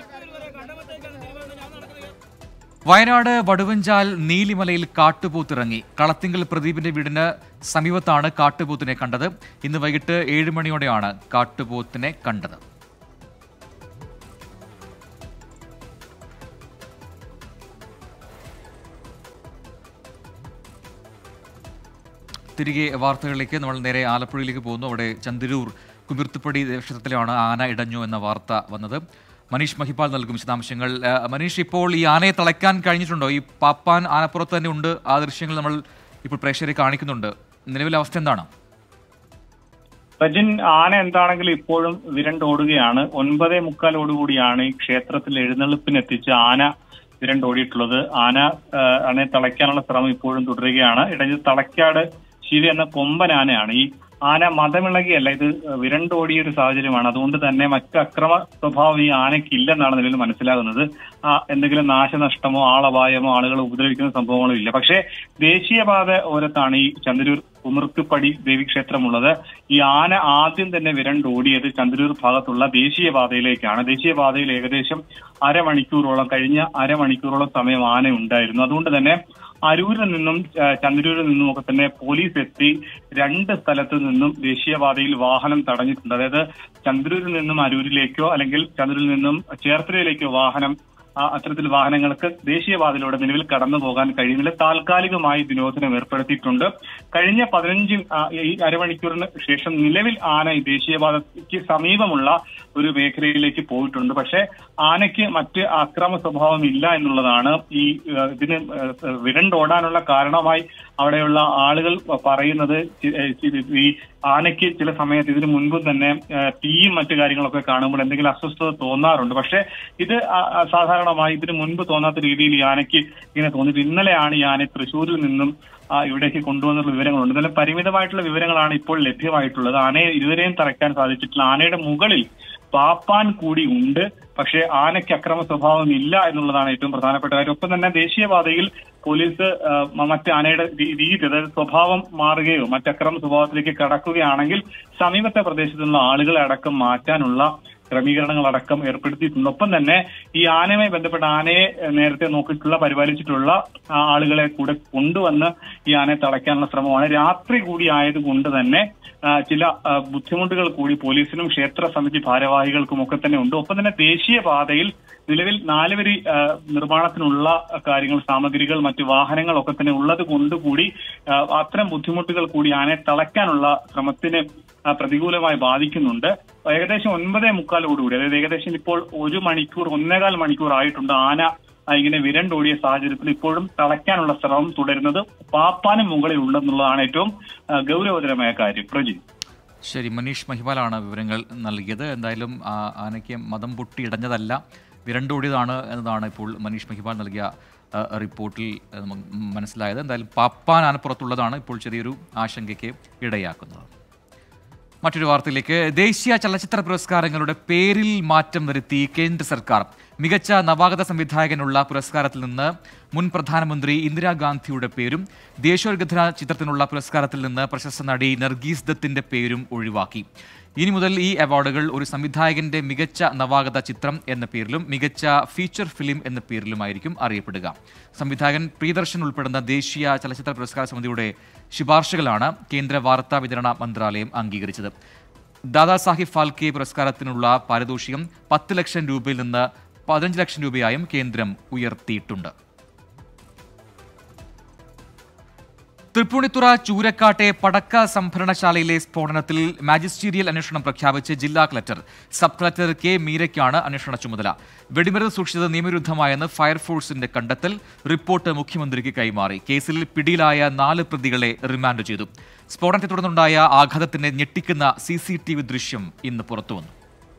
വയനാട് വടുവഞ്ചാൽ നീലിമലയിൽ കാട്ടുപോത്തിറങ്ങി. കളത്തിങ്കൽ പ്രദീപിന്റെ വീടിന് സമീപത്താണ് കാട്ടുപോത്തിനെ കണ്ടത്. ഇന്ന് വൈകിട്ട് ഏഴ് മണിയോടെയാണ് കാട്ടുപോത്തിനെ കണ്ടത്. തിരികെ വാർത്തകളിലേക്ക് നമ്മൾ നേരെ ആലപ്പുഴയിലേക്ക് പോകുന്നു. അവിടെ ചന്ദരൂർ കുമിർത്തുപടി ക്ഷേത്രത്തിലാണ് ആന ഇടഞ്ഞു എന്ന വാർത്ത വന്നത്. മനീഷ് മഹിപാൽ നൽകും വിശദാംശങ്ങൾ. മനീഷ്, ഇപ്പോൾ ഈ ആനയെ തളയ്ക്കാൻ കഴിഞ്ഞിട്ടുണ്ടോ? ഈ പാപ്പാൻ ആനപ്പുറത്ത് തന്നെ ഉണ്ട്. ആ ദൃശ്യങ്ങൾ നമ്മൾ ഇപ്പോൾ പ്രേക്ഷകരെ കാണിക്കുന്നുണ്ട്. നിലവിലെ അവസ്ഥ എന്താണ്? സജിൻ, ആന എന്താണെങ്കിലും ഇപ്പോഴും വിരണ്ടോടുകയാണ്. ഒൻപതേ മുക്കാലോടുകൂടിയാണ് ഈ ക്ഷേത്രത്തിൽ എഴുന്നള്ളിപ്പിനെത്തിച്ച് ആന വിരണ്ടോടിയിട്ടുള്ളത്. ആന ആനയെ തളയ്ക്കാനുള്ള ശ്രമം ഇപ്പോഴും തുടരുകയാണ്. ഇടഞ്ഞ് തളയ്ക്കാട് ശിവ എന്ന കൊമ്പൻ ആനയാണ്. ഈ ആന മതമിളകിയല്ല, ഇത് വിരണ്ടോടിയ ഒരു സാഹചര്യമാണ്. അതുകൊണ്ട് തന്നെ മറ്റ് അക്രമ സ്വഭാവം ഈ ആനയ്ക്ക് ഇല്ലെന്നാണ് നിലവിൽ മനസ്സിലാകുന്നത്. ആ എന്തെങ്കിലും നാശനഷ്ടമോ ആളപായമോ ആളുകളെ ഉപദ്രവിക്കുന്ന സംഭവങ്ങളോ ഇല്ല. പക്ഷേ ദേശീയപാത ഓരത്താണ് ഈ ചന്ദരൂർ കുമിർത്തുപടി ദേവീക്ഷേത്രമുള്ളത്. ഈ ആന ആദ്യം തന്നെ വിരണ്ടോടിയത് ചന്ദരൂർ ഭാഗത്തുള്ള ദേശീയപാതയിലേക്കാണ്. ദേശീയപാതയിൽ ഏകദേശം അരമണിക്കൂറോളം കഴിഞ്ഞ അരമണിക്കൂറോളം സമയം ആന ഉണ്ടായിരുന്നു. അതുകൊണ്ട് തന്നെ അരൂരിൽ നിന്നും ചന്ദരൂരിൽ നിന്നും ഒക്കെ തന്നെ പോലീസ് എത്തി രണ്ട് സ്ഥലത്ത് നിന്നും ദേശീയപാതയിൽ വാഹനം തടഞ്ഞിട്ടുണ്ട്. അതായത് ചന്ദരൂരിൽ നിന്നും അരൂരിലേക്കോ അല്ലെങ്കിൽ ചന്ദരൂരിൽ നിന്നും ചേർത്തലയിലേക്കോ വാഹനം അത്തരത്തിൽ വാഹനങ്ങൾക്ക് ദേശീയപാതയിലൂടെ നിലവിൽ കടന്നു പോകാൻ കഴിയുന്നില്ല. താൽക്കാലികമായി നിരോധനം ഏർപ്പെടുത്തിയിട്ടുണ്ട്. കഴിഞ്ഞ പതിനഞ്ച് ഈ അരമണിക്കൂറിന് ശേഷം നിലവിൽ ആന ഈ ദേശീയപാതയ്ക്ക് സമീപമുള്ള ഒരു മേഖലയിലേക്ക് പോയിട്ടുണ്ട്. പക്ഷേ ആനയ്ക്ക് മറ്റ് ആക്രമ സ്വഭാവം ഇല്ല എന്നുള്ളതാണ് ഈ ഇതിന് വിരണ്ടോടാനുള്ള കാരണമായി അവിടെയുള്ള ആളുകൾ പറയുന്നത്. ഈ ആനയ്ക്ക് ചില സമയത്ത് ഇതിനു മുൻപും തന്നെ തീയും മറ്റു കാര്യങ്ങളൊക്കെ കാണുമ്പോൾ എന്തെങ്കിലും അസ്വസ്ഥത തോന്നാറുണ്ട്. പക്ഷെ ഇത് സാധാരണമായി ഇതിനു മുൻപ് തോന്നാത്ത രീതിയിൽ ഈ ആനയ്ക്ക് ഇങ്ങനെ തോന്നിയിട്ട് ഇന്നലെയാണ് ഈ ആനയെ തൃശ്ശൂരിൽ നിന്നും ഇവിടേക്ക് കൊണ്ടുവന്നുള്ള വിവരങ്ങളുണ്ട്. എന്നാലും പരിമിതമായിട്ടുള്ള വിവരങ്ങളാണ് ഇപ്പോൾ ലഭ്യമായിട്ടുള്ളത്. ആനയെ ഇതുവരെയും തറയ്ക്കാൻ സാധിച്ചിട്ടില്ല. ആനയുടെ മുകളിൽ പാപ്പാൻ കൂടി ഉണ്ട്. പക്ഷേ ആനയ്ക്ക് അക്രമ സ്വഭാവം ഇല്ല എന്നുള്ളതാണ് ഏറ്റവും പ്രധാനപ്പെട്ട കാര്യം. ഒപ്പം തന്നെ ദേശീയപാതയിൽ പോലീസ് മറ്റ് ആനയുടെ രീതി, അതായത് സ്വഭാവം മാറുകയോ മറ്റക്രമ സ്വഭാവത്തിലേക്ക് കടക്കുകയാണെങ്കിൽ സമീപത്തെ പ്രദേശത്തുള്ള ആളുകളെ അടക്കം മാറ്റാനുള്ള ക്രമീകരണങ്ങളടക്കം ഏർപ്പെടുത്തിയിട്ടുണ്ട്. ഒപ്പം തന്നെ ഈ ആനയുമായി ബന്ധപ്പെട്ട ആനയെ നേരത്തെ നോക്കിയിട്ടുള്ള പരിപാലിച്ചിട്ടുള്ള ആളുകളെ കൂടെ കൊണ്ടുവന്ന് ഈ ആനയെ തളയ്ക്കാനുള്ള ശ്രമമാണ്. രാത്രി കൂടി ആയതുകൊണ്ട് തന്നെ ചില ബുദ്ധിമുട്ടുകൾ കൂടി പോലീസിനും ക്ഷേത്ര സമിതി ഭാരവാഹികൾക്കും ഒക്കെ തന്നെ ഉണ്ട്. ഒപ്പം തന്നെ ദേശീയപാതയിൽ നിലവിൽ നാലുവരി നിർമ്മാണത്തിനുള്ള കാര്യങ്ങൾ, സാമഗ്രികൾ, മറ്റു വാഹനങ്ങളൊക്കെ തന്നെ ഉള്ളത് കൊണ്ടുകൂടി അത്തരം ബുദ്ധിമുട്ടുകൾ കൂടി ആനയെ തളയ്ക്കാനുള്ള ശ്രമത്തിന് പ്രതികൂലമായി ബാധിക്കുന്നുണ്ട്. ഏകദേശം ഒൻപതേ മുക്കാലോടുകൂടി, അതായത് ഏകദേശം ഇപ്പോൾ ഒരു മണിക്കൂർ ഒന്നേകാൽ മണിക്കൂർ ആയിട്ടുണ്ട് ആന ഇങ്ങനെ വിരണ്ടോടിയ സാഹചര്യത്തിൽ ഇപ്പോഴും തളയ്ക്കാനുള്ള ശ്രമം തുടരുന്നത് പാപ്പാനും മുകളിൽ ഉണ്ടെന്നുള്ളതാണ് ഏറ്റവും ഗൗരവതരമായ കാര്യം. പ്രജി, ശരി, മനീഷ് മഹിപാലാണ് വിവരങ്ങൾ നൽകിയത്. എന്തായാലും ആനയ്ക്ക് മതം പൊട്ടി ഇടഞ്ഞതല്ല, വിരണ്ടോടിയതാണ് എന്നതാണ് ഇപ്പോൾ മനീഷ് മഹിപാൽ നൽകിയ റിപ്പോർട്ടിൽ മനസ്സിലായത്. എന്തായാലും പാപ്പാൻ ആനപ്പുറത്തുള്ളതാണ് ഇപ്പോൾ ചെറിയൊരു ആശങ്കയ്ക്ക് ഇടയാക്കുന്നത്. മറ്റൊരു വാർത്തയിലേക്ക്. ദേശീയ ചലച്ചിത്ര പുരസ്കാരങ്ങളുടെ പേരിൽ മാറ്റം വരുത്തി കേന്ദ്ര സർക്കാർ. മികച്ച നവാഗത സംവിധായകനുള്ള പുരസ്കാരത്തിൽ നിന്ന് മുൻ പ്രധാനമന്ത്രി ഇന്ദിരാഗാന്ധിയുടെ പേരും ദേശീയോദ്ഗ്രഥന ചിത്രത്തിനുള്ള പുരസ്കാരത്തിൽ നിന്ന് പ്രശസ്ത നടി നർഗീസ് ദത്തിന്റെ പേരും ഒഴിവാക്കി. ഇനി മുതൽ ഈ അവാർഡുകൾ ഒരു സംവിധായകന്റെ മികച്ച നവാഗത ചിത്രം എന്ന പേരിലും മികച്ച ഫീച്ചർ ഫിലിം എന്ന പേരിലുമായിരിക്കും അറിയപ്പെടുക. സംവിധായകൻ പ്രിയദർശൻ ഉൾപ്പെടുന്ന ദേശീയ ചലച്ചിത്ര പുരസ്കാര സമിതിയുടെ ശുപാർശകളാണ് കേന്ദ്ര വാർത്താ വിതരണ മന്ത്രാലയം അംഗീകരിച്ചത്. ദാദാസാഹിബ് ഫാൽക്കെ പുരസ്കാരത്തിനുള്ള പാരിതോഷികം പത്ത് ലക്ഷം രൂപയിൽ നിന്ന് പതിനഞ്ച് ലക്ഷം രൂപയായും കേന്ദ്രം ഉയർത്തിയിട്ടുണ്ട്. തൃപ്പൂണിത്തുറ ചൂരക്കാട്ടെ പടക്ക സംഭരണശാലയിലെ സ്ഫോടനത്തിൽ മാജിസ്റ്റീരിയൽ അന്വേഷണം പ്രഖ്യാപിച്ച് ജില്ലാ കളക്ടർ. സബ് കളക്ടർ കെ മീരയ്ക്കാണ് അന്വേഷണ ചുമതല. വെടിമരുന്ന് സൂക്ഷിച്ചത് നിയമവിരുദ്ധമായെന്ന് ഫയർഫോഴ്സിന്റെ കണ്ടെത്തൽ. റിപ്പോർട്ട് മുഖ്യമന്ത്രിക്ക് കൈമാറി. കേസിൽ പിടിയിലായ നാല് പ്രതികളെ റിമാൻഡ് ചെയ്തു. സ്ഫോടനത്തെ തുടർന്നുണ്ടായ ആഘാതത്തിന്റെ ഞെട്ടിക്കുന്ന സി സി ടി വി ദൃശ്യം ഇന്ന് പുറത്തുവന്നു.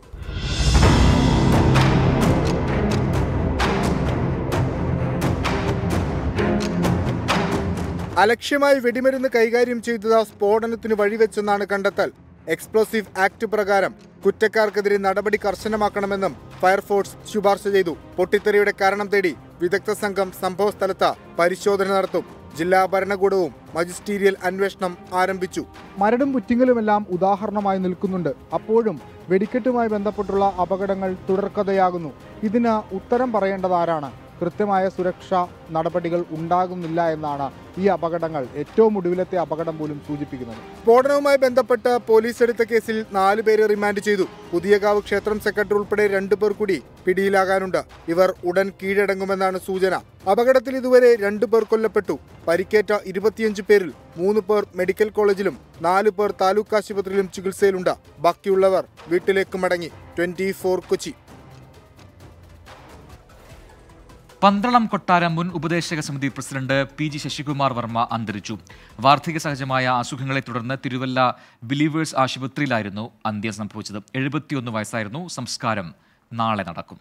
അലക്ഷ്യമായി വെടിമരുന്ന് കൈകാര്യം ചെയ്തത് സ്ഫോടനത്തിന് വഴിവെച്ചെന്നാണ് കണ്ടെത്തൽ. എക്സ്പ്ലോസീവ് ആക്ട് പ്രകാരം കുറ്റക്കാർക്കെതിരെ നടപടി കർശനമാക്കണമെന്നും ഫയർഫോഴ്സ് ശുപാർശ ചെയ്തു. പൊട്ടിത്തെറിയുടെ കാരണം തേടി വിദഗ്ധ സംഘം സംഭവ സ്ഥലത്ത് പരിശോധന നടത്തും. ജില്ലാ ഭരണകൂടവും മജിസ്റ്റീരിയൽ അന്വേഷണം ആരംഭിച്ചു. മരടും പുറ്റിങ്ങലുമെല്ലാം ഉദാഹരണമായി നിൽക്കുന്നുണ്ട്. അപ്പോഴും വെടിക്കെട്ടുമായി ബന്ധപ്പെട്ടുള്ള അപകടങ്ങൾ തുടർക്കഥയാകുന്നു. ഇതിന് ഉത്തരം പറയേണ്ടത് ആരാണ്? കൃത്യമായ സുരക്ഷാ നടപടികൾ ഉണ്ടാകുന്നില്ല എന്നാണ് ഈ അപകടങ്ങൾ, ഏറ്റവും ഒടുവിലത്തെ അപകടം പോലും സൂചിപ്പിക്കുന്നത്. സ്ഫോടനവുമായി ബന്ധപ്പെട്ട് പോലീസ് എടുത്ത കേസിൽ നാലു പേരെ റിമാൻഡ് ചെയ്തു. പുതിയകാവ് ക്ഷേത്രം സെക്രട്ടറി ഉൾപ്പെടെ രണ്ടുപേർ കൂടി പിടിയിലാകാനുണ്ട്. ഇവർ ഉടൻ കീഴടങ്ങുമെന്നാണ് സൂചന. അപകടത്തിൽ ഇതുവരെ രണ്ടു പേർ കൊല്ലപ്പെട്ടു. പരിക്കേറ്റ ഇരുപത്തിയഞ്ച് പേരിൽ മൂന്ന് പേർ മെഡിക്കൽ കോളേജിലും നാലു പേർ താലൂക്ക് ആശുപത്രിയിലും ചികിത്സയിലുണ്ട്. ബാക്കിയുള്ളവർ വീട്ടിലേക്ക് മടങ്ങി. Twenty four Kochi. പന്തളം കൊട്ടാരം മുൻ ഉപദേശക സമിതി president P G Sasikumar Varma അന്തരിച്ചു. വാർദ്ധക്യ സഹജമായ അസുഖങ്ങളെ തുടർന്ന് തിരുവല്ല ബിലീവേഴ്സ് ആശുപത്രിയിലായിരുന്നു അന്ത്യം സംഭവിച്ചത്. എഴുപത്തിയൊന്ന് വയസ്സായിരുന്നു. സംസ്കാരം നാളെ നടക്കും.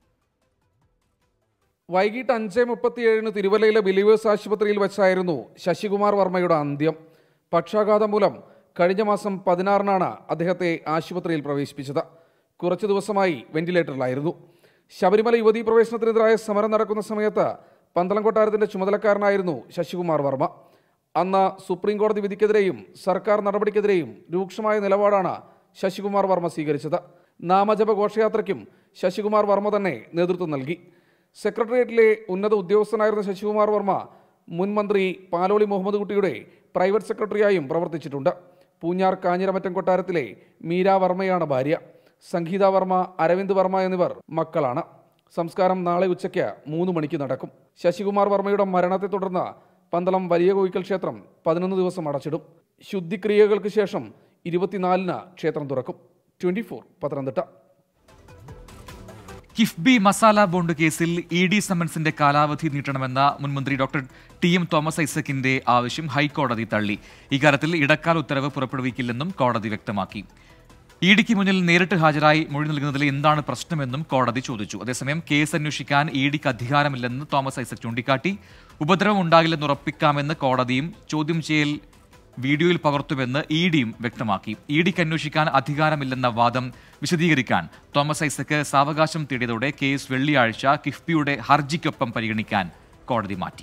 വൈകിട്ട് അഞ്ച് മുപ്പത്തിയേഴിന് തിരുവല്ലയിലെ ബിലീവേഴ്സ് ആശുപത്രിയിൽ വെച്ചായിരുന്നു ശശികുമാർ വർമ്മയുടെ അന്ത്യം. പക്ഷാഘാതം മൂലം കഴിഞ്ഞ മാസം പതിനാറിനാണ് അദ്ദേഹത്തെ ആശുപത്രിയിൽ പ്രവേശിപ്പിച്ചത്. കുറച്ചു ദിവസമായി വെന്റിലേറ്ററിലായിരുന്നു. ശബരിമല യുവതീ പ്രവേശനത്തിനെതിരായ സമരം നടക്കുന്ന സമയത്ത് പന്തളം കൊട്ടാരത്തിന്റെ ചുമതലക്കാരനായിരുന്നു ശശികുമാർ വർമ്മ. അന്ന് സുപ്രീം കോടതി വിധിക്കെതിരെയും സർക്കാർ നടപടിക്കെതിരെയും രൂക്ഷമായ നിലപാടാണ് ശശികുമാർ വർമ്മ സ്വീകരിച്ചത്. നാമജപ ഘോഷയാത്രയ്ക്കും ശശികുമാർ വർമ്മ തന്നെ നേതൃത്വം നൽകി. സെക്രട്ടേറിയറ്റിലെ ഉന്നത ഉദ്യോഗസ്ഥനായിരുന്ന ശശികുമാർ വർമ്മ മുൻ മന്ത്രി പാലോളി മുഹമ്മദ് കുട്ടിയുടെ പ്രൈവറ്റ് സെക്രട്ടറിയായും പ്രവർത്തിച്ചിട്ടുണ്ട്. പൂഞ്ഞാർ കാഞ്ഞിരമറ്റം കൊട്ടാരത്തിലെ മീര വർമ്മയാണ് ഭാര്യ. സംഗീത വർമ്മ, അരവിന്ദ് വർമ്മ എന്നിവർ മക്കളാണ്. സംസ്കാരം നാളെ ഉച്ചയ്ക്ക് മൂന്ന് മണിക്ക് നടക്കും. ശശികുമാർ വർമ്മയുടെ മരണത്തെ തുടർന്ന് പന്തളം വലിയ കോയിക്കൽ ക്ഷേത്രം പതിനൊന്ന് ദിവസം അടച്ചിടും. ശുദ്ധിക്രിയകൾക്ക് ശേഷം ഇരുപത്തിനാലിന് ക്ഷേത്രം തുറക്കും. Twenty four Pathanamthitta. KIIFB masala bond കേസിൽ ഇ ഡി സമൻസിന്റെ കാലാവധി നീട്ടണമെന്ന മുൻമന്ത്രി ഡോക്ടർ ടി എം തോമസ് ഐസക്കിന്റെ ആവശ്യം ഹൈക്കോടതി തള്ളി. ഇക്കാര്യത്തിൽ ഇടക്കാല ഉത്തരവ് പുറപ്പെടുവിക്കില്ലെന്നും കോടതി വ്യക്തമാക്കി. ഇ ഡിക്ക് മുന്നിൽ നേരിട്ട് ഹാജരായി മൊഴി നൽകുന്നതിൽ എന്താണ് പ്രശ്നമെന്നും കോടതി ചോദിച്ചു. അതേസമയം കേസ് അന്വേഷിക്കാൻ ഇ ഡിക്ക് അധികാരമില്ലെന്ന് തോമസ് ഐസക് ചൂണ്ടിക്കാട്ടി. ഉപദ്രവം ഉണ്ടാകില്ലെന്ന് ഉറപ്പിക്കാമെന്ന് കോടതിയും ചോദ്യം ചെയ്യൽ വീഡിയോയിൽ പകർത്തുമെന്ന് ഇ ഡിയും വ്യക്തമാക്കി. ഇ ഡിക്ക് അന്വേഷിക്കാൻ അധികാരമില്ലെന്ന വാദം വിശദീകരിക്കാൻ തോമസ് ഐസക് സാവകാശം തേടിയതോടെ കേസ് വെള്ളിയാഴ്ച കിഫ്ബിയുടെ ഹർജിക്കൊപ്പം പരിഗണിക്കാൻ കോടതി മാറ്റി.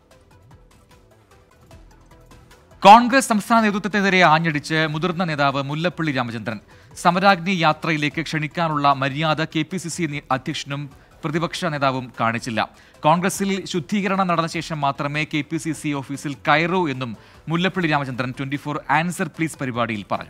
കോൺഗ്രസ് സംസ്ഥാന നേതൃത്വത്തിനെതിരെ ആഞ്ഞടിച്ച് മുതിർന്ന നേതാവ് മുല്ലപ്പള്ളി രാമചന്ദ്രൻ. സമരാഗ്നി യാത്രയിലേക്ക് ക്ഷണിക്കാനുള്ള മര്യാദ കെ പി സി സി അധ്യക്ഷനും പ്രതിപക്ഷ നേതാവും കാണിച്ചില്ല. കോൺഗ്രസിൽ ശുദ്ധീകരണം നടന്ന ശേഷം മാത്രമേ കെ പി സി സി ഓഫീസിൽ കയറൂ എന്നും Mullappally Ramachandran twenty four answer please പരിപാടിയിൽ പറഞ്ഞു.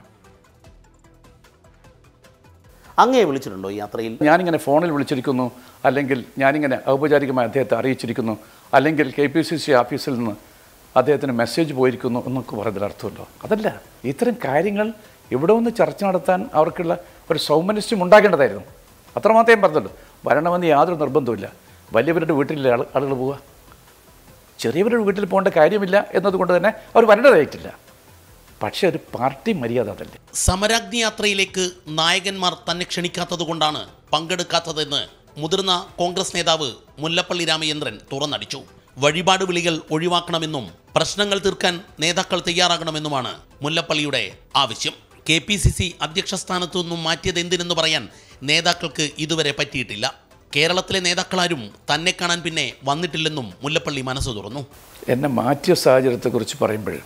അങ്ങേ വിളിച്ചിട്ടുണ്ടോ ഈ യാത്രയിൽ? ഞാനിങ്ങനെ ഫോണിൽ വിളിച്ചിരിക്കുന്നു, അല്ലെങ്കിൽ ഞാനിങ്ങനെ ഔപചാരികമായി അദ്ദേഹത്തെ അറിയിച്ചിരിക്കുന്നു, അല്ലെങ്കിൽ കെ പി സി സി ഓഫീസിൽ നിന്ന് അദ്ദേഹത്തിന് മെസ്സേജ് പോയിരിക്കുന്നു എന്നൊക്കെ പറയുന്നതിൽ അർത്ഥമുണ്ടോ? അതല്ല, ഇത്തരം കാര്യങ്ങൾ ഇവിടെ ഒന്ന് ചർച്ച നടത്താൻ അവർക്കുള്ള ഒരു സൗമനസ്യം ഉണ്ടാകേണ്ടതായിരുന്നു. അത്രമാത്രമേ പറഞ്ഞുള്ളൂ. വരണമെന്ന് യാതൊരു നിർബന്ധമില്ല. വലിയവരുടെ വീട്ടിലെ ആൾ ആളുകൾ പോവുക, ചെറിയവരുടെ വീട്ടിൽ പോകേണ്ട കാര്യമില്ല എന്നതുകൊണ്ട് തന്നെ അവർ വരേണ്ടതായിട്ടില്ല. പക്ഷേ ഒരു പാർട്ടി മര്യാദ അതല്ലേ. സമരാഗ്നി യാത്രയിലേക്ക് നായകന്മാർ തന്നെ ക്ഷണിക്കാത്തതുകൊണ്ടാണ് പങ്കെടുക്കാത്തതെന്ന് മുതിർന്ന കോൺഗ്രസ് നേതാവ് മുല്ലപ്പള്ളി രാമചന്ദ്രൻ തുറന്നടിച്ചു. വഴിപാട് വിളികൾ ഒഴിവാക്കണമെന്നും പ്രശ്നങ്ങൾ തീർക്കാൻ നേതാക്കൾ തയ്യാറാകണമെന്നുമാണ് മുല്ലപ്പള്ളിയുടെ ആവശ്യം. കെ പി സി സി അധ്യക്ഷ സ്ഥാനത്തു നിന്നും മാറ്റിയത് എന്തിനെന്ന് പറയാൻ നേതാക്കൾക്ക് ഇതുവരെ പറ്റിയിട്ടില്ല. കേരളത്തിലെ നേതാക്കളാരും തന്നെ കാണാൻ പിന്നെ വന്നിട്ടില്ലെന്നും മുല്ലപ്പള്ളി മനസ്സ് തുറന്നു. എന്നെ മാറ്റിയ സാഹചര്യത്തെക്കുറിച്ച് പറയുമ്പോൾ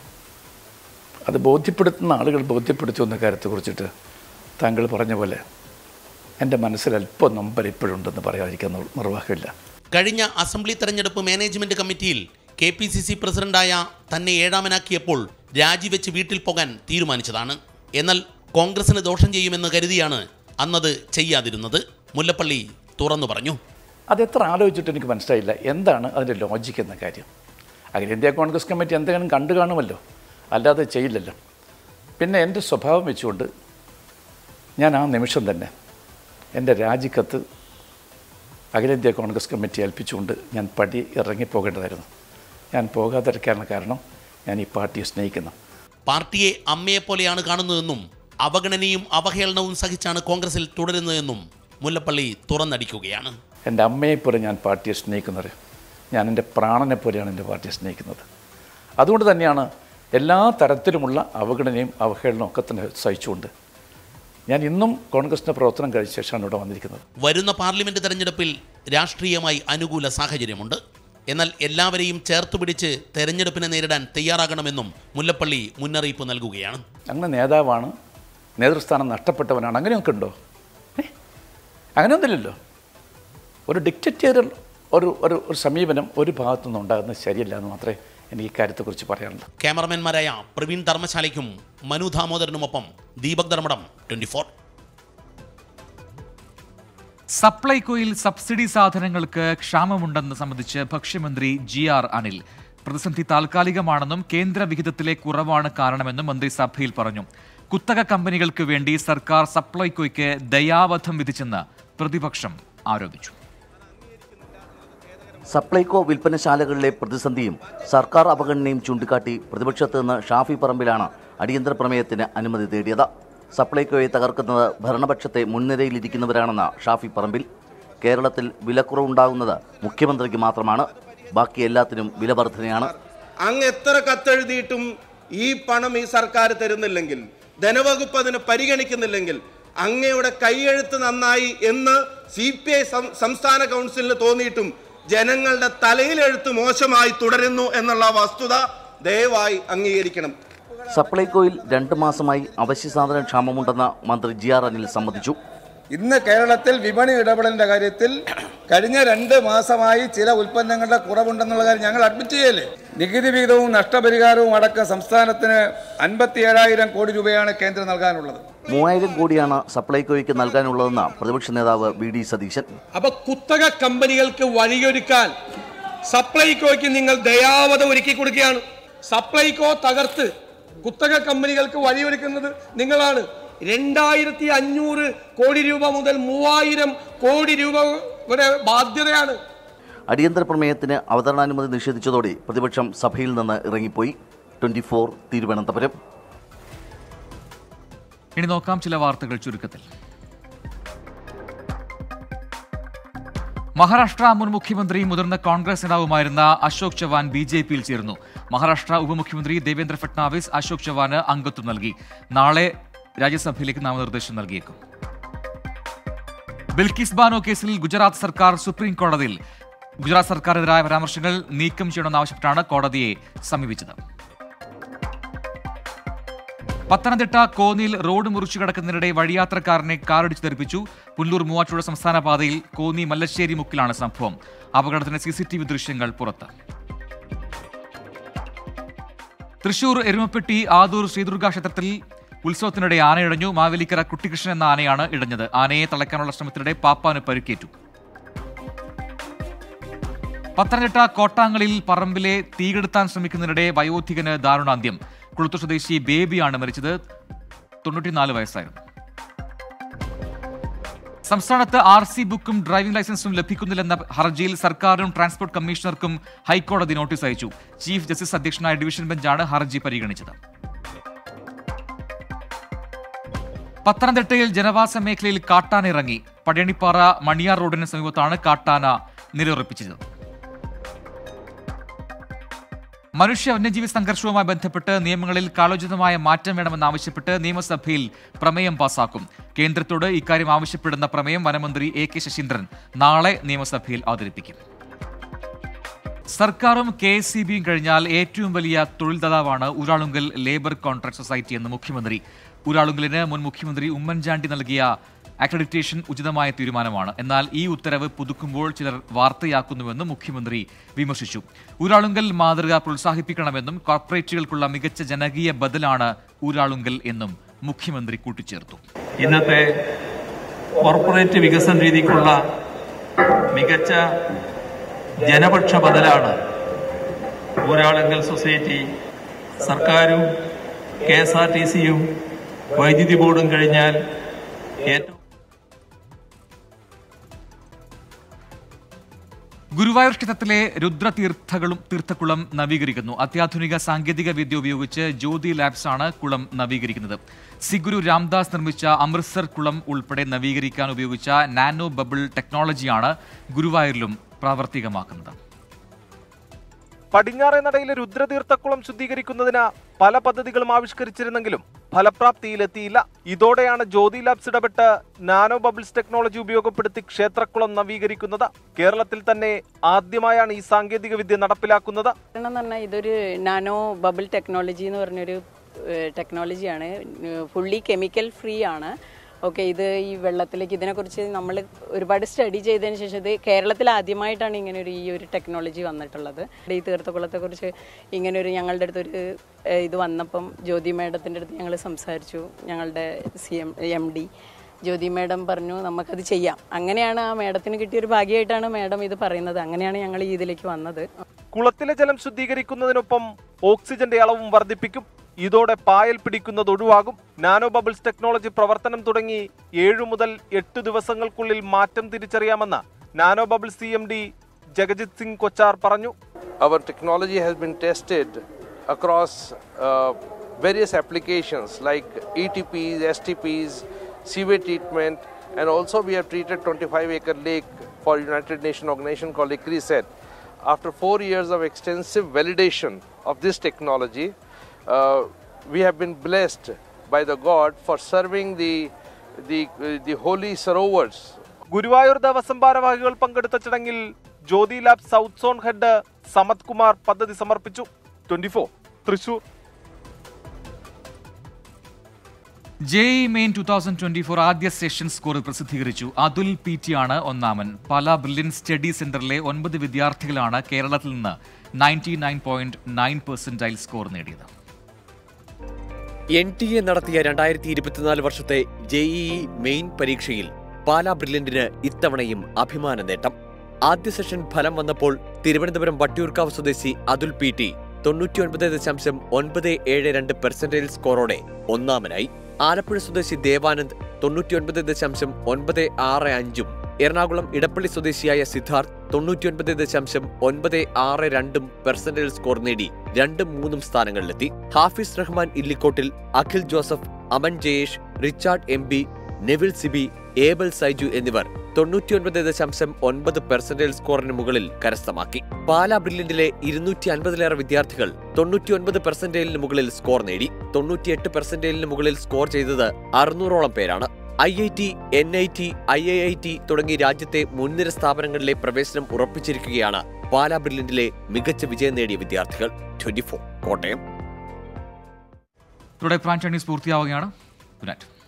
അത് ബോധ്യപ്പെടുത്തുന്ന ആളുകൾ ബോധ്യപ്പെടുത്തുന്ന കാര്യത്തെക്കുറിച്ചിട്ട് താങ്കൾ പറഞ്ഞ പോലെ എൻ്റെ മനസ്സിൽ അല്പം നമ്പർ ഇപ്പോഴുണ്ടെന്ന് പറയാതിരിക്കാൻ നിർവാഹമില്ല. കഴിഞ്ഞ അസംബ്ലി തെരഞ്ഞെടുപ്പ് മാനേജ്മെന്റ് കമ്മിറ്റിയിൽ കെ പി സി സി പ്രസിഡന്റായ തന്നെ ഏഴാമനാക്കിയപ്പോൾ രാജിവെച്ച് വീട്ടിൽ പോകാൻ തീരുമാനിച്ചതാണ്. എന്നാൽ കോൺഗ്രസിന് ദോഷം ചെയ്യുമെന്ന് കരുതിയാണ് അന്നത് ചെയ്യാതിരുന്നത്. മുല്ലപ്പള്ളി തുറന്നു പറഞ്ഞു. അതെത്ര ആലോചിച്ചിട്ട് എനിക്ക് മനസ്സിലായില്ല എന്താണ് അതിൻ്റെ ലോജിക്ക് എന്ന കാര്യം. അഖിലേന്ത്യാ കോൺഗ്രസ് കമ്മിറ്റി എന്തെങ്കിലും കണ്ടു കാണുമല്ലോ, അല്ലാതെ ചെയ്യില്ലല്ലോ. പിന്നെ എൻ്റെ സ്വഭാവം വെച്ചുകൊണ്ട് ഞാൻ ആ നിമിഷം തന്നെ എൻ്റെ രാജിക്കത്ത് അഖിലേന്ത്യാ കോൺഗ്രസ് കമ്മിറ്റി ഏൽപ്പിച്ചുകൊണ്ട് ഞാൻ പടി ഇറങ്ങിപ്പോകേണ്ടതായിരുന്നു. ഞാൻ പോകാതിരിക്കാനുള്ള കാരണം ഞാൻ ഈ പാർട്ടിയെ സ്നേഹിക്കുന്നു. പാർട്ടിയെ അമ്മയെപ്പോലെയാണ് കാണുന്നതെന്നും അവഗണനയും അവഹേളനവും സഹിച്ചാണ് കോൺഗ്രസിൽ തുടരുന്നതെന്നും മുല്ലപ്പള്ളി തുറന്നടിക്കുകയാണ്. എൻ്റെ അമ്മയെപ്പോലെ ഞാൻ പാർട്ടിയെ സ്നേഹിക്കുന്നത്. ഞാൻ എൻ്റെ പ്രാണനെ പോലെയാണ് എൻ്റെ പാർട്ടിയെ സ്നേഹിക്കുന്നത്. അതുകൊണ്ട് തന്നെയാണ് എല്ലാ തരത്തിലുമുള്ള അവഗണനയും അവഹേളനവും ഒക്കെ തന്നെ സഹിച്ചുകൊണ്ട് ഞാൻ ഇന്നും കോൺഗ്രസിൻ്റെ പ്രവർത്തനം കഴിച്ച ശേഷമാണ് ഇവിടെ വന്നിരിക്കുന്നത്. വരുന്ന പാർലമെന്റ് തെരഞ്ഞെടുപ്പിൽ രാഷ്ട്രീയമായി അനുകൂല സാഹചര്യമുണ്ട്. എന്നാൽ എല്ലാവരെയും ചേർത്ത് പിടിച്ച് തെരഞ്ഞെടുപ്പിനെ നേരിടാൻ തയ്യാറാകണമെന്നും മുല്ലപ്പള്ളി മുന്നറിയിപ്പ് നൽകുകയാണ്. അങ്ങനെ നേതാവാണ്, നേതൃസ്ഥാനം നഷ്ടപ്പെട്ടവനാണ്, അങ്ങനെയൊക്കെ ഉണ്ടോ? അങ്ങനെയൊന്നുമില്ലല്ലോ. ഒരു ഡിക്റ്റേറ്ററിയൽ ഒരു ഒരു ഒരു സമീപനം ഒരു ഭാഗത്തുനിന്ന് ഉണ്ടാകുന്നത് ശരിയല്ല എന്ന് മാത്രമേ എനിക്ക് ഇക്കാര്യത്തെക്കുറിച്ച് പറയാനുള്ളൂ. ക്യാമറമാൻമാരായ പ്രവീൺ ധർമ്മശാലയ്ക്കും മനു ദാമോദരനുമൊപ്പം ദീപക് ധർമ്മടം, ട്വന്റി ഫോർ. സപ്ലൈകോയിൽ സബ്സിഡി സാധനങ്ങൾക്ക് ക്ഷാമമുണ്ടെന്ന് സംബന്ധിച്ച് ഭക്ഷ്യമന്ത്രി ജി ആർ അനിൽ. പ്രതിസന്ധി താൽക്കാലികമാണെന്നും കേന്ദ്ര വിഹിതത്തിലെ കുറവാണ് കാരണമെന്നും മന്ത്രി സഭയിൽ പറഞ്ഞു. കുത്തക കമ്പനികൾക്ക് വേണ്ടി സർക്കാർ സപ്ലൈകോയ്ക്ക് ദയാവധം വിധിച്ചെന്ന് പ്രതിപക്ഷം ആരോപിച്ചു. സപ്ലൈകോ വിൽപ്പനശാലകളിലെ പ്രതിസന്ധിയും സർക്കാർ അവഗണനയും ചൂണ്ടിക്കാട്ടി പ്രതിപക്ഷത്ത് നിന്ന് ഷാഫി പറമ്പിലാണ് അടിയന്തര പ്രമേയത്തിന് അനുമതി തേടിയത്. സപ്ലൈകോയെ തകർക്കുന്നത് ഭരണപക്ഷത്തെ മുൻനിരയിലിരിക്കുന്നവരാണെന്ന ഷാഫി പറമ്പിൽ. കേരളത്തിൽ വിലക്കുറവുണ്ടാകുന്നത് മുഖ്യമന്ത്രിക്ക് മാത്രമാണ്, ബാക്കി എല്ലാത്തിനും വില വർധനയാണ്. അങ്ങ് എത്ര കത്തെഴുതിയിട്ടും ഈ പണം ഈ സർക്കാർ തരുന്നില്ലെങ്കിൽ, ധനവകുപ്പ് അതിന് പരിഗണിക്കുന്നില്ലെങ്കിൽ അങ്ങയുടെ കൈയെഴുത്ത് നന്നായി എന്ന് സി പി ഐ സംസ്ഥാന കൗൺസിലിന് തോന്നിയിട്ടും ജനങ്ങളുടെ തലയിലെഴുത്ത് മോശമായി തുടരുന്നു എന്നുള്ള വസ്തുത ദയവായി അംഗീകരിക്കണം. സപ്ലൈകോയിൽ രണ്ടു മാസമായി അവശ്യ സാധന ക്ഷാമമുണ്ടെന്ന് മന്ത്രി ജി ആർ അനിൽ സമ്മതിച്ചു. ഇന്ന് കേരളത്തിൽ വിപണി ഇടപെടലിന്റെ കാര്യത്തിൽ കഴിഞ്ഞ രണ്ട് മാസമായി ചില ഉൽപ്പന്നങ്ങളുടെ കുറവുണ്ടെന്നുള്ള കാര്യം ഞങ്ങൾ അഡ്മിറ്റ് ചെയ്യല്ലേ. നികുതി വിഹിതവും നഷ്ടപരിഹാരവും അടക്കം സംസ്ഥാനത്തിന് അൻപത്തി ഏഴായിരം കോടി രൂപയാണ് കേന്ദ്രം നൽകാനുള്ളത്. മൂവായിരം കോടിയാണ് സപ്ലൈകോയ്ക്ക് നൽകാനുള്ളതെന്ന് പ്രതിപക്ഷ നേതാവ് വി ഡി സതീശൻ. അപ്പൊ കുത്തക കമ്പനികൾക്ക് വഴിയൊരുക്കാൻ സപ്ലൈകോയ്ക്ക് നിങ്ങൾ ദയാവധം ഒരുക്കി കൊടുക്കുകയാണ്. സപ്ലൈകോ തകർത്ത് കുത്തക കമ്പനികൾക്ക് വഴിയൊരുക്കുന്നത് നിങ്ങളാണ്. രണ്ടായിരത്തി അഞ്ഞൂറ് കോടി രൂപ മുതൽ മൂവായിരം കോടി രൂപ വരെ ബാധ്യതയാണ്. അടിയന്തര പ്രമേയത്തിന് അവതരണാനുമതി നിഷേധിച്ചതോടെ പ്രതിപക്ഷം സഭയിൽ നിന്ന് ഇറങ്ങിപ്പോയി. Twenty four Thiruvananthapuram. ഇനി നോക്കാം ചില വാർത്തകൾ ചുരുക്കത്തിൽ. മഹാരാഷ്ട്ര മുൻ മുഖ്യമന്ത്രി മുതിർന്ന കോൺഗ്രസ് നേതാവുമായിരുന്ന അശോക് ചവാൻ ബി ജെ പിയിൽ ചേർന്നു. മഹാരാഷ്ട്ര ഉപമുഖ്യമന്ത്രി ദേവേന്ദ്ര ഫട്നാവിസ് അശോക് ചവാന് അംഗത്വം നൽകി. നാളെ രാജ്യസഭയിലേക്ക് നാമനിർദ്ദേശം നൽകിയേക്കും. ബിൽക്കിസ് ബാനോ കേസിൽ ഗുജറാത്ത് സർക്കാർ സുപ്രീം കോടതിയിൽ ഗുജറാത്ത് സർക്കാരിനെതിരായ പരാമർശങ്ങൾ നീക്കം ചെയ്യണമെന്നാവശ്യപ്പെട്ടാണ് കോടതിയെ സമീപിച്ചത്. പത്തനംതിട്ട കോന്നിയിൽ റോഡ് മുറിച്ചു കിടക്കുന്നതിനിടെ വഴിയാത്രക്കാരനെ കാറിടിച്ച് തെറിപ്പിച്ചു. പുല്ലൂർ മൂവാറ്റുപുഴ സംസ്ഥാന പാതയിൽ കോന്നി മല്ലശ്ശേരി മുക്കിലാണ് സംഭവം. അപകടത്തിന്റെ സി സി ടി വി ദൃശ്യങ്ങൾ പുറത്ത്. തൃശൂർ എരുമപ്പെട്ടി ആദൂർ ശ്രീദുർഗ ക്ഷേത്രത്തിൽ ഉത്സവത്തിനിടെ ആനയിടഞ്ഞു. മാവേലിക്കര കുട്ടികൃഷ്ണൻ എന്ന ആനയാണ് ഇടഞ്ഞത്. ആനയെ തളയ്ക്കാനുള്ള ശ്രമത്തിനിടെ പാപ്പാന് പരിക്കേറ്റു. പത്തനംതിട്ട കോട്ടാങ്ങലിൽ പറമ്പിലെ തീകെടുത്താൻ ശ്രമിക്കുന്നതിനിടെ വയോധികന് ദാരുണാന്ത്യം. കുളത്തൂർ സ്വദേശി ബേബിയാണ് മരിച്ചത്. തൊണ്ണൂറ്റിനാല് വയസ്സായിരുന്നു. സംസ്ഥാനത്ത് ആർ സി ബുക്കും ഡ്രൈവിംഗ് ലൈസൻസും ലഭിക്കുന്നില്ലെന്ന ഹർജിയിൽ സർക്കാരിനും ട്രാൻസ്പോർട്ട് കമ്മീഷണർക്കും ഹൈക്കോടതി നോട്ടീസ് അയച്ചു. ചീഫ് ജസ്റ്റിസ് അധ്യക്ഷനായ ഡിവിഷൻ ബെഞ്ചാണ് ഹർജി പരിഗണിച്ചത്. പത്തനംതിട്ടയിൽ ജനവാസ മേഖലയിൽ കാട്ടാന ഇറങ്ങി. പഴയണിപ്പാറ മണിയാർ റോഡിന് സമീപത്താണ് കാട്ടാന നിലയുറപ്പിച്ചത്. മനുഷ്യ വന്യജീവി സംഘർഷവുമായി ബന്ധപ്പെട്ട് നിയമങ്ങളിൽ കാലോചിതമായ മാറ്റം വേണമെന്നാവശ്യപ്പെട്ട് നിയമസഭയിൽ പ്രമേയം പാസാക്കും. കേന്ദ്രത്തോട് ഇക്കാര്യം ആവശ്യപ്പെടുന്ന പ്രമേയം വനമന്ത്രി എ കെ ശശീന്ദ്രൻ നാളെ നിയമസഭയിൽ അവതരിപ്പിക്കും. സർക്കാരും കെ എസ് ഇ ബിയും കഴിഞ്ഞാൽ ഏറ്റവും വലിയ തൊഴിൽദാതാവാണ് ഊരാളുങ്കൽ ലേബർ കോൺട്രാക്ട് സൊസൈറ്റി എന്ന് മുഖ്യമന്ത്രി. ഊരാളുങ്കലിന് മുൻ മുഖ്യമന്ത്രി ഉമ്മൻചാണ്ടി നൽകിയ അക്രഡിറ്റേഷൻ ഉചിതമായ തീരുമാനമാണ്. എന്നാൽ ഈ ഉത്തരവ് പുതുക്കുമ്പോൾ ചിലർ വാർത്തയാക്കുന്നുവെന്നും മുഖ്യമന്ത്രി വിമർശിച്ചു. ഊരാളുങ്കൽ മാതൃക പ്രോത്സാഹിപ്പിക്കണമെന്നും കോർപ്പറേറ്റുകൾക്കുള്ള മികച്ച ജനകീയ ബദലാണ് ഊരാളുങ്കൽ എന്നും മുഖ്യമന്ത്രി കൂട്ടിച്ചേർത്തു. ഇന്നത്തെ കോർപ്പറേറ്റ് വികസന രീതിക്കുള്ള മികച്ച ജനപക്ഷ ബദലാണ് ഊരാളുങ്കൽ സൊസൈറ്റി. സർക്കാരും കെ എസ് ആർ ടി സിയും വൈദ്യുതി ബോർഡും കഴിഞ്ഞാൽ ഏറ്റവും ഗുരുവായൂർ ക്ഷേത്രത്തിലെ രുദ്രതീർത്ഥകളും തീർത്ഥക്കുളം നവീകരിക്കുന്നു. അത്യാധുനിക സാങ്കേതിക വിദ്യ ഉപയോഗിച്ച് ജ്യോതി ലാബ്സ് ആണ് കുളം നവീകരിക്കുന്നത്. സിഗുരു രാംദാസ് നിർമ്മിച്ച അമൃത്സർ കുളം ഉൾപ്പെടെ നവീകരിക്കാൻ ഉപയോഗിച്ച നാനോ ബബിൾ ടെക്നോളജിയാണ് ഗുരുവായൂരിലും പ്രാവർത്തികമാക്കുന്നത്. പടിഞ്ഞാറേ നടയിലെ രുദ്രതീർത്ഥക്കുളം ശുദ്ധീകരിക്കുന്നതിന് പല പദ്ധതികളും ആവിഷ്കരിച്ചിരുന്നെങ്കിലും ഫലപ്രാപ്തിയിലെത്തിയില്ല. ഇതോടെയാണ് ജ്യോതി ലാബ്സ് ഇടപെട്ട് നാനോ ബബിൾസ് ടെക്നോളജി ഉപയോഗപ്പെടുത്തി ക്ഷേത്രക്കുളം നവീകരിക്കുന്നത്. കേരളത്തിൽ തന്നെ ആദ്യമായാണ് ഈ സാങ്കേതിക വിദ്യ നടപ്പിലാക്കുന്നത്. ഇതൊരു നാനോ ബബിൾ ടെക്നോളജി എന്ന് പറഞ്ഞൊരു ടെക്നോളജിയാണ്. ഫുള്ളി കെമിക്കൽ ഫ്രീ ആണ്. ഓക്കെ, ഇത് ഈ വെള്ളത്തിലേക്ക് ഇതിനെക്കുറിച്ച് നമ്മൾ ഒരുപാട് സ്റ്റഡി ചെയ്തതിന് ശേഷം ഇത് കേരളത്തിൽ ആദ്യമായിട്ടാണ് ഇങ്ങനെ ഒരു ഈ ഒരു ടെക്നോളജി വന്നിട്ടുള്ളത്. ഈ തീർത്ഥക്കുളത്തെക്കുറിച്ച് ഇങ്ങനൊരു ഞങ്ങളുടെ അടുത്തൊരു ഇത് വന്നപ്പം ജ്യോതി മേഡത്തിൻ്റെ അടുത്ത് ഞങ്ങൾ സംസാരിച്ചു. ഞങ്ങളുടെ C M M D Jyothi madam പറഞ്ഞു നമുക്കത് ചെയ്യാം. അങ്ങനെയാണ് ആ മേഡത്തിന് കിട്ടിയൊരു ഭാഗ്യമായിട്ടാണ് മേഡം ഇത് പറയുന്നത്. അങ്ങനെയാണ് ഞങ്ങൾ ഈ ഇതിലേക്ക് വന്നത്. കുളത്തിലെ ജലം ശുദ്ധീകരിക്കുന്നതിനൊപ്പം ഓക്സിജന്റെ അളവും വർദ്ധിപ്പിക്കും. ഇതോടെ പായൽ പിടിക്കുന്നത് ഒഴിവാകും. നാനോ ബബിൾസ് ടെക്നോളജി പ്രവർത്തനം തുടങ്ങി ഏഴു മുതൽ എട്ട് ദിവസങ്ങൾക്കുള്ളിൽ മാറ്റം തിരിച്ചറിയാമെന്ന് nano bubble C M D Jagjit Singh Kochhar പറഞ്ഞു. Our technology has been tested across uh, various applications like E T Ps, S T Ps, sewage treatment, and also we have treated twenty-five acre lake for United Nations organization called ICRISAT. After four years of extensive validation of this technology, uh, we have been blessed by the God for serving the the uh, the holy sarovars. Guruvayur Devaswom ഭാരവാഹികൾ പങ്കെടുത്ത ചടങ്ങിൽ Jyothy Lab south zone head Samath Kumar പദ്ധതി സമർപ്പിച്ചു. Twenty four Thrissur. J E main two thousand twenty four ആദ്യ session score പ്രസിദ്ധീകരിച്ചു. Athul P T ആണ് ഒന്നാമൻ. Pala brilliant study സെന്ററിലെ ഒൻപത് വിദ്യാർത്ഥികളാണ് കേരളത്തിൽ നിന്ന് ninety nine point nine percentile score നേടിയത്. എൻ ടി എ നടത്തിയ രണ്ടായിരത്തി ഇരുപത്തിനാല് വർഷത്തെ ജെ ഇ ഇ മെയിൻ പരീക്ഷയിൽ പാലാ ബ്രില്യന്റിന് ഇത്തവണയും അഭിമാന നേട്ടം. ആദ്യ സെഷൻ ഫലം വന്നപ്പോൾ തിരുവനന്തപുരം വട്ടിയൂർക്കാവ് സ്വദേശി അതുൽ പി ടി തൊണ്ണൂറ്റി ഒൻപത് ദശാംശം ഒൻപത് ഏഴ് രണ്ട് പെർസെന്റൈൽ സ്കോറോടെ ഒന്നാമനായി. ആലപ്പുഴ സ്വദേശി ദേവാനന്ദ് തൊണ്ണൂറ്റി ഒൻപത് ദശാംശം ഒൻപത് ആറ് അഞ്ചും എറണാകുളം ഇടപ്പള്ളി സ്വദേശിയായ സിദ്ധാർത്ഥ് തൊണ്ണൂറ്റിയൊൻപത് ദശാംശം ഒൻപത് ആറ് രണ്ടും പെർസെന്റൈൽ സ്കോർ നേടി രണ്ടും മൂന്നും സ്ഥാനങ്ങളിലെത്തി. ഹാഫിസ് റഹ്മാൻ ഇല്ലിക്കോട്ടിൽ, അഖിൽ ജോസഫ്, അമൻ ജയേഷ്, റിച്ചാർഡ് എം ബി, നെവിൽ സിബി, ഏബൽ സൈജു എന്നിവർ തൊണ്ണൂറ്റിയൊൻപത് ദശാംശം ഒൻപത് പെർസെന്റൈൽ സ്കോറിന് മുകളിൽ കരസ്ഥമാക്കി. പാലാ ബ്രില്യന്റിലെ ഇരുന്നൂറ്റി അൻപതിലേറെ വിദ്യാർത്ഥികൾ തൊണ്ണൂറ്റിയൊൻപത് പെർസെന്റൈലിന് മുകളിൽ സ്കോർ നേടി. തൊണ്ണൂറ്റിയെട്ട് പെർസെന്റൈലിന് മുകളിൽ സ്കോർ ചെയ്തത് അറുന്നൂറോളം പേരാണ്. I I T, N I T, I I I T തുടങ്ങി രാജ്യത്തെ മുൻനിര സ്ഥാപനങ്ങളിലെ പ്രവേശനം ഉറപ്പിച്ചിരിക്കുകയാണ് പാലാ ബ്രില്യന്റിലെ മികച്ച വിജയം നേടിയ വിദ്യാർത്ഥികൾ. Twenty four Kottayam. പൂർത്തിയാവുകയാണ്. Good night.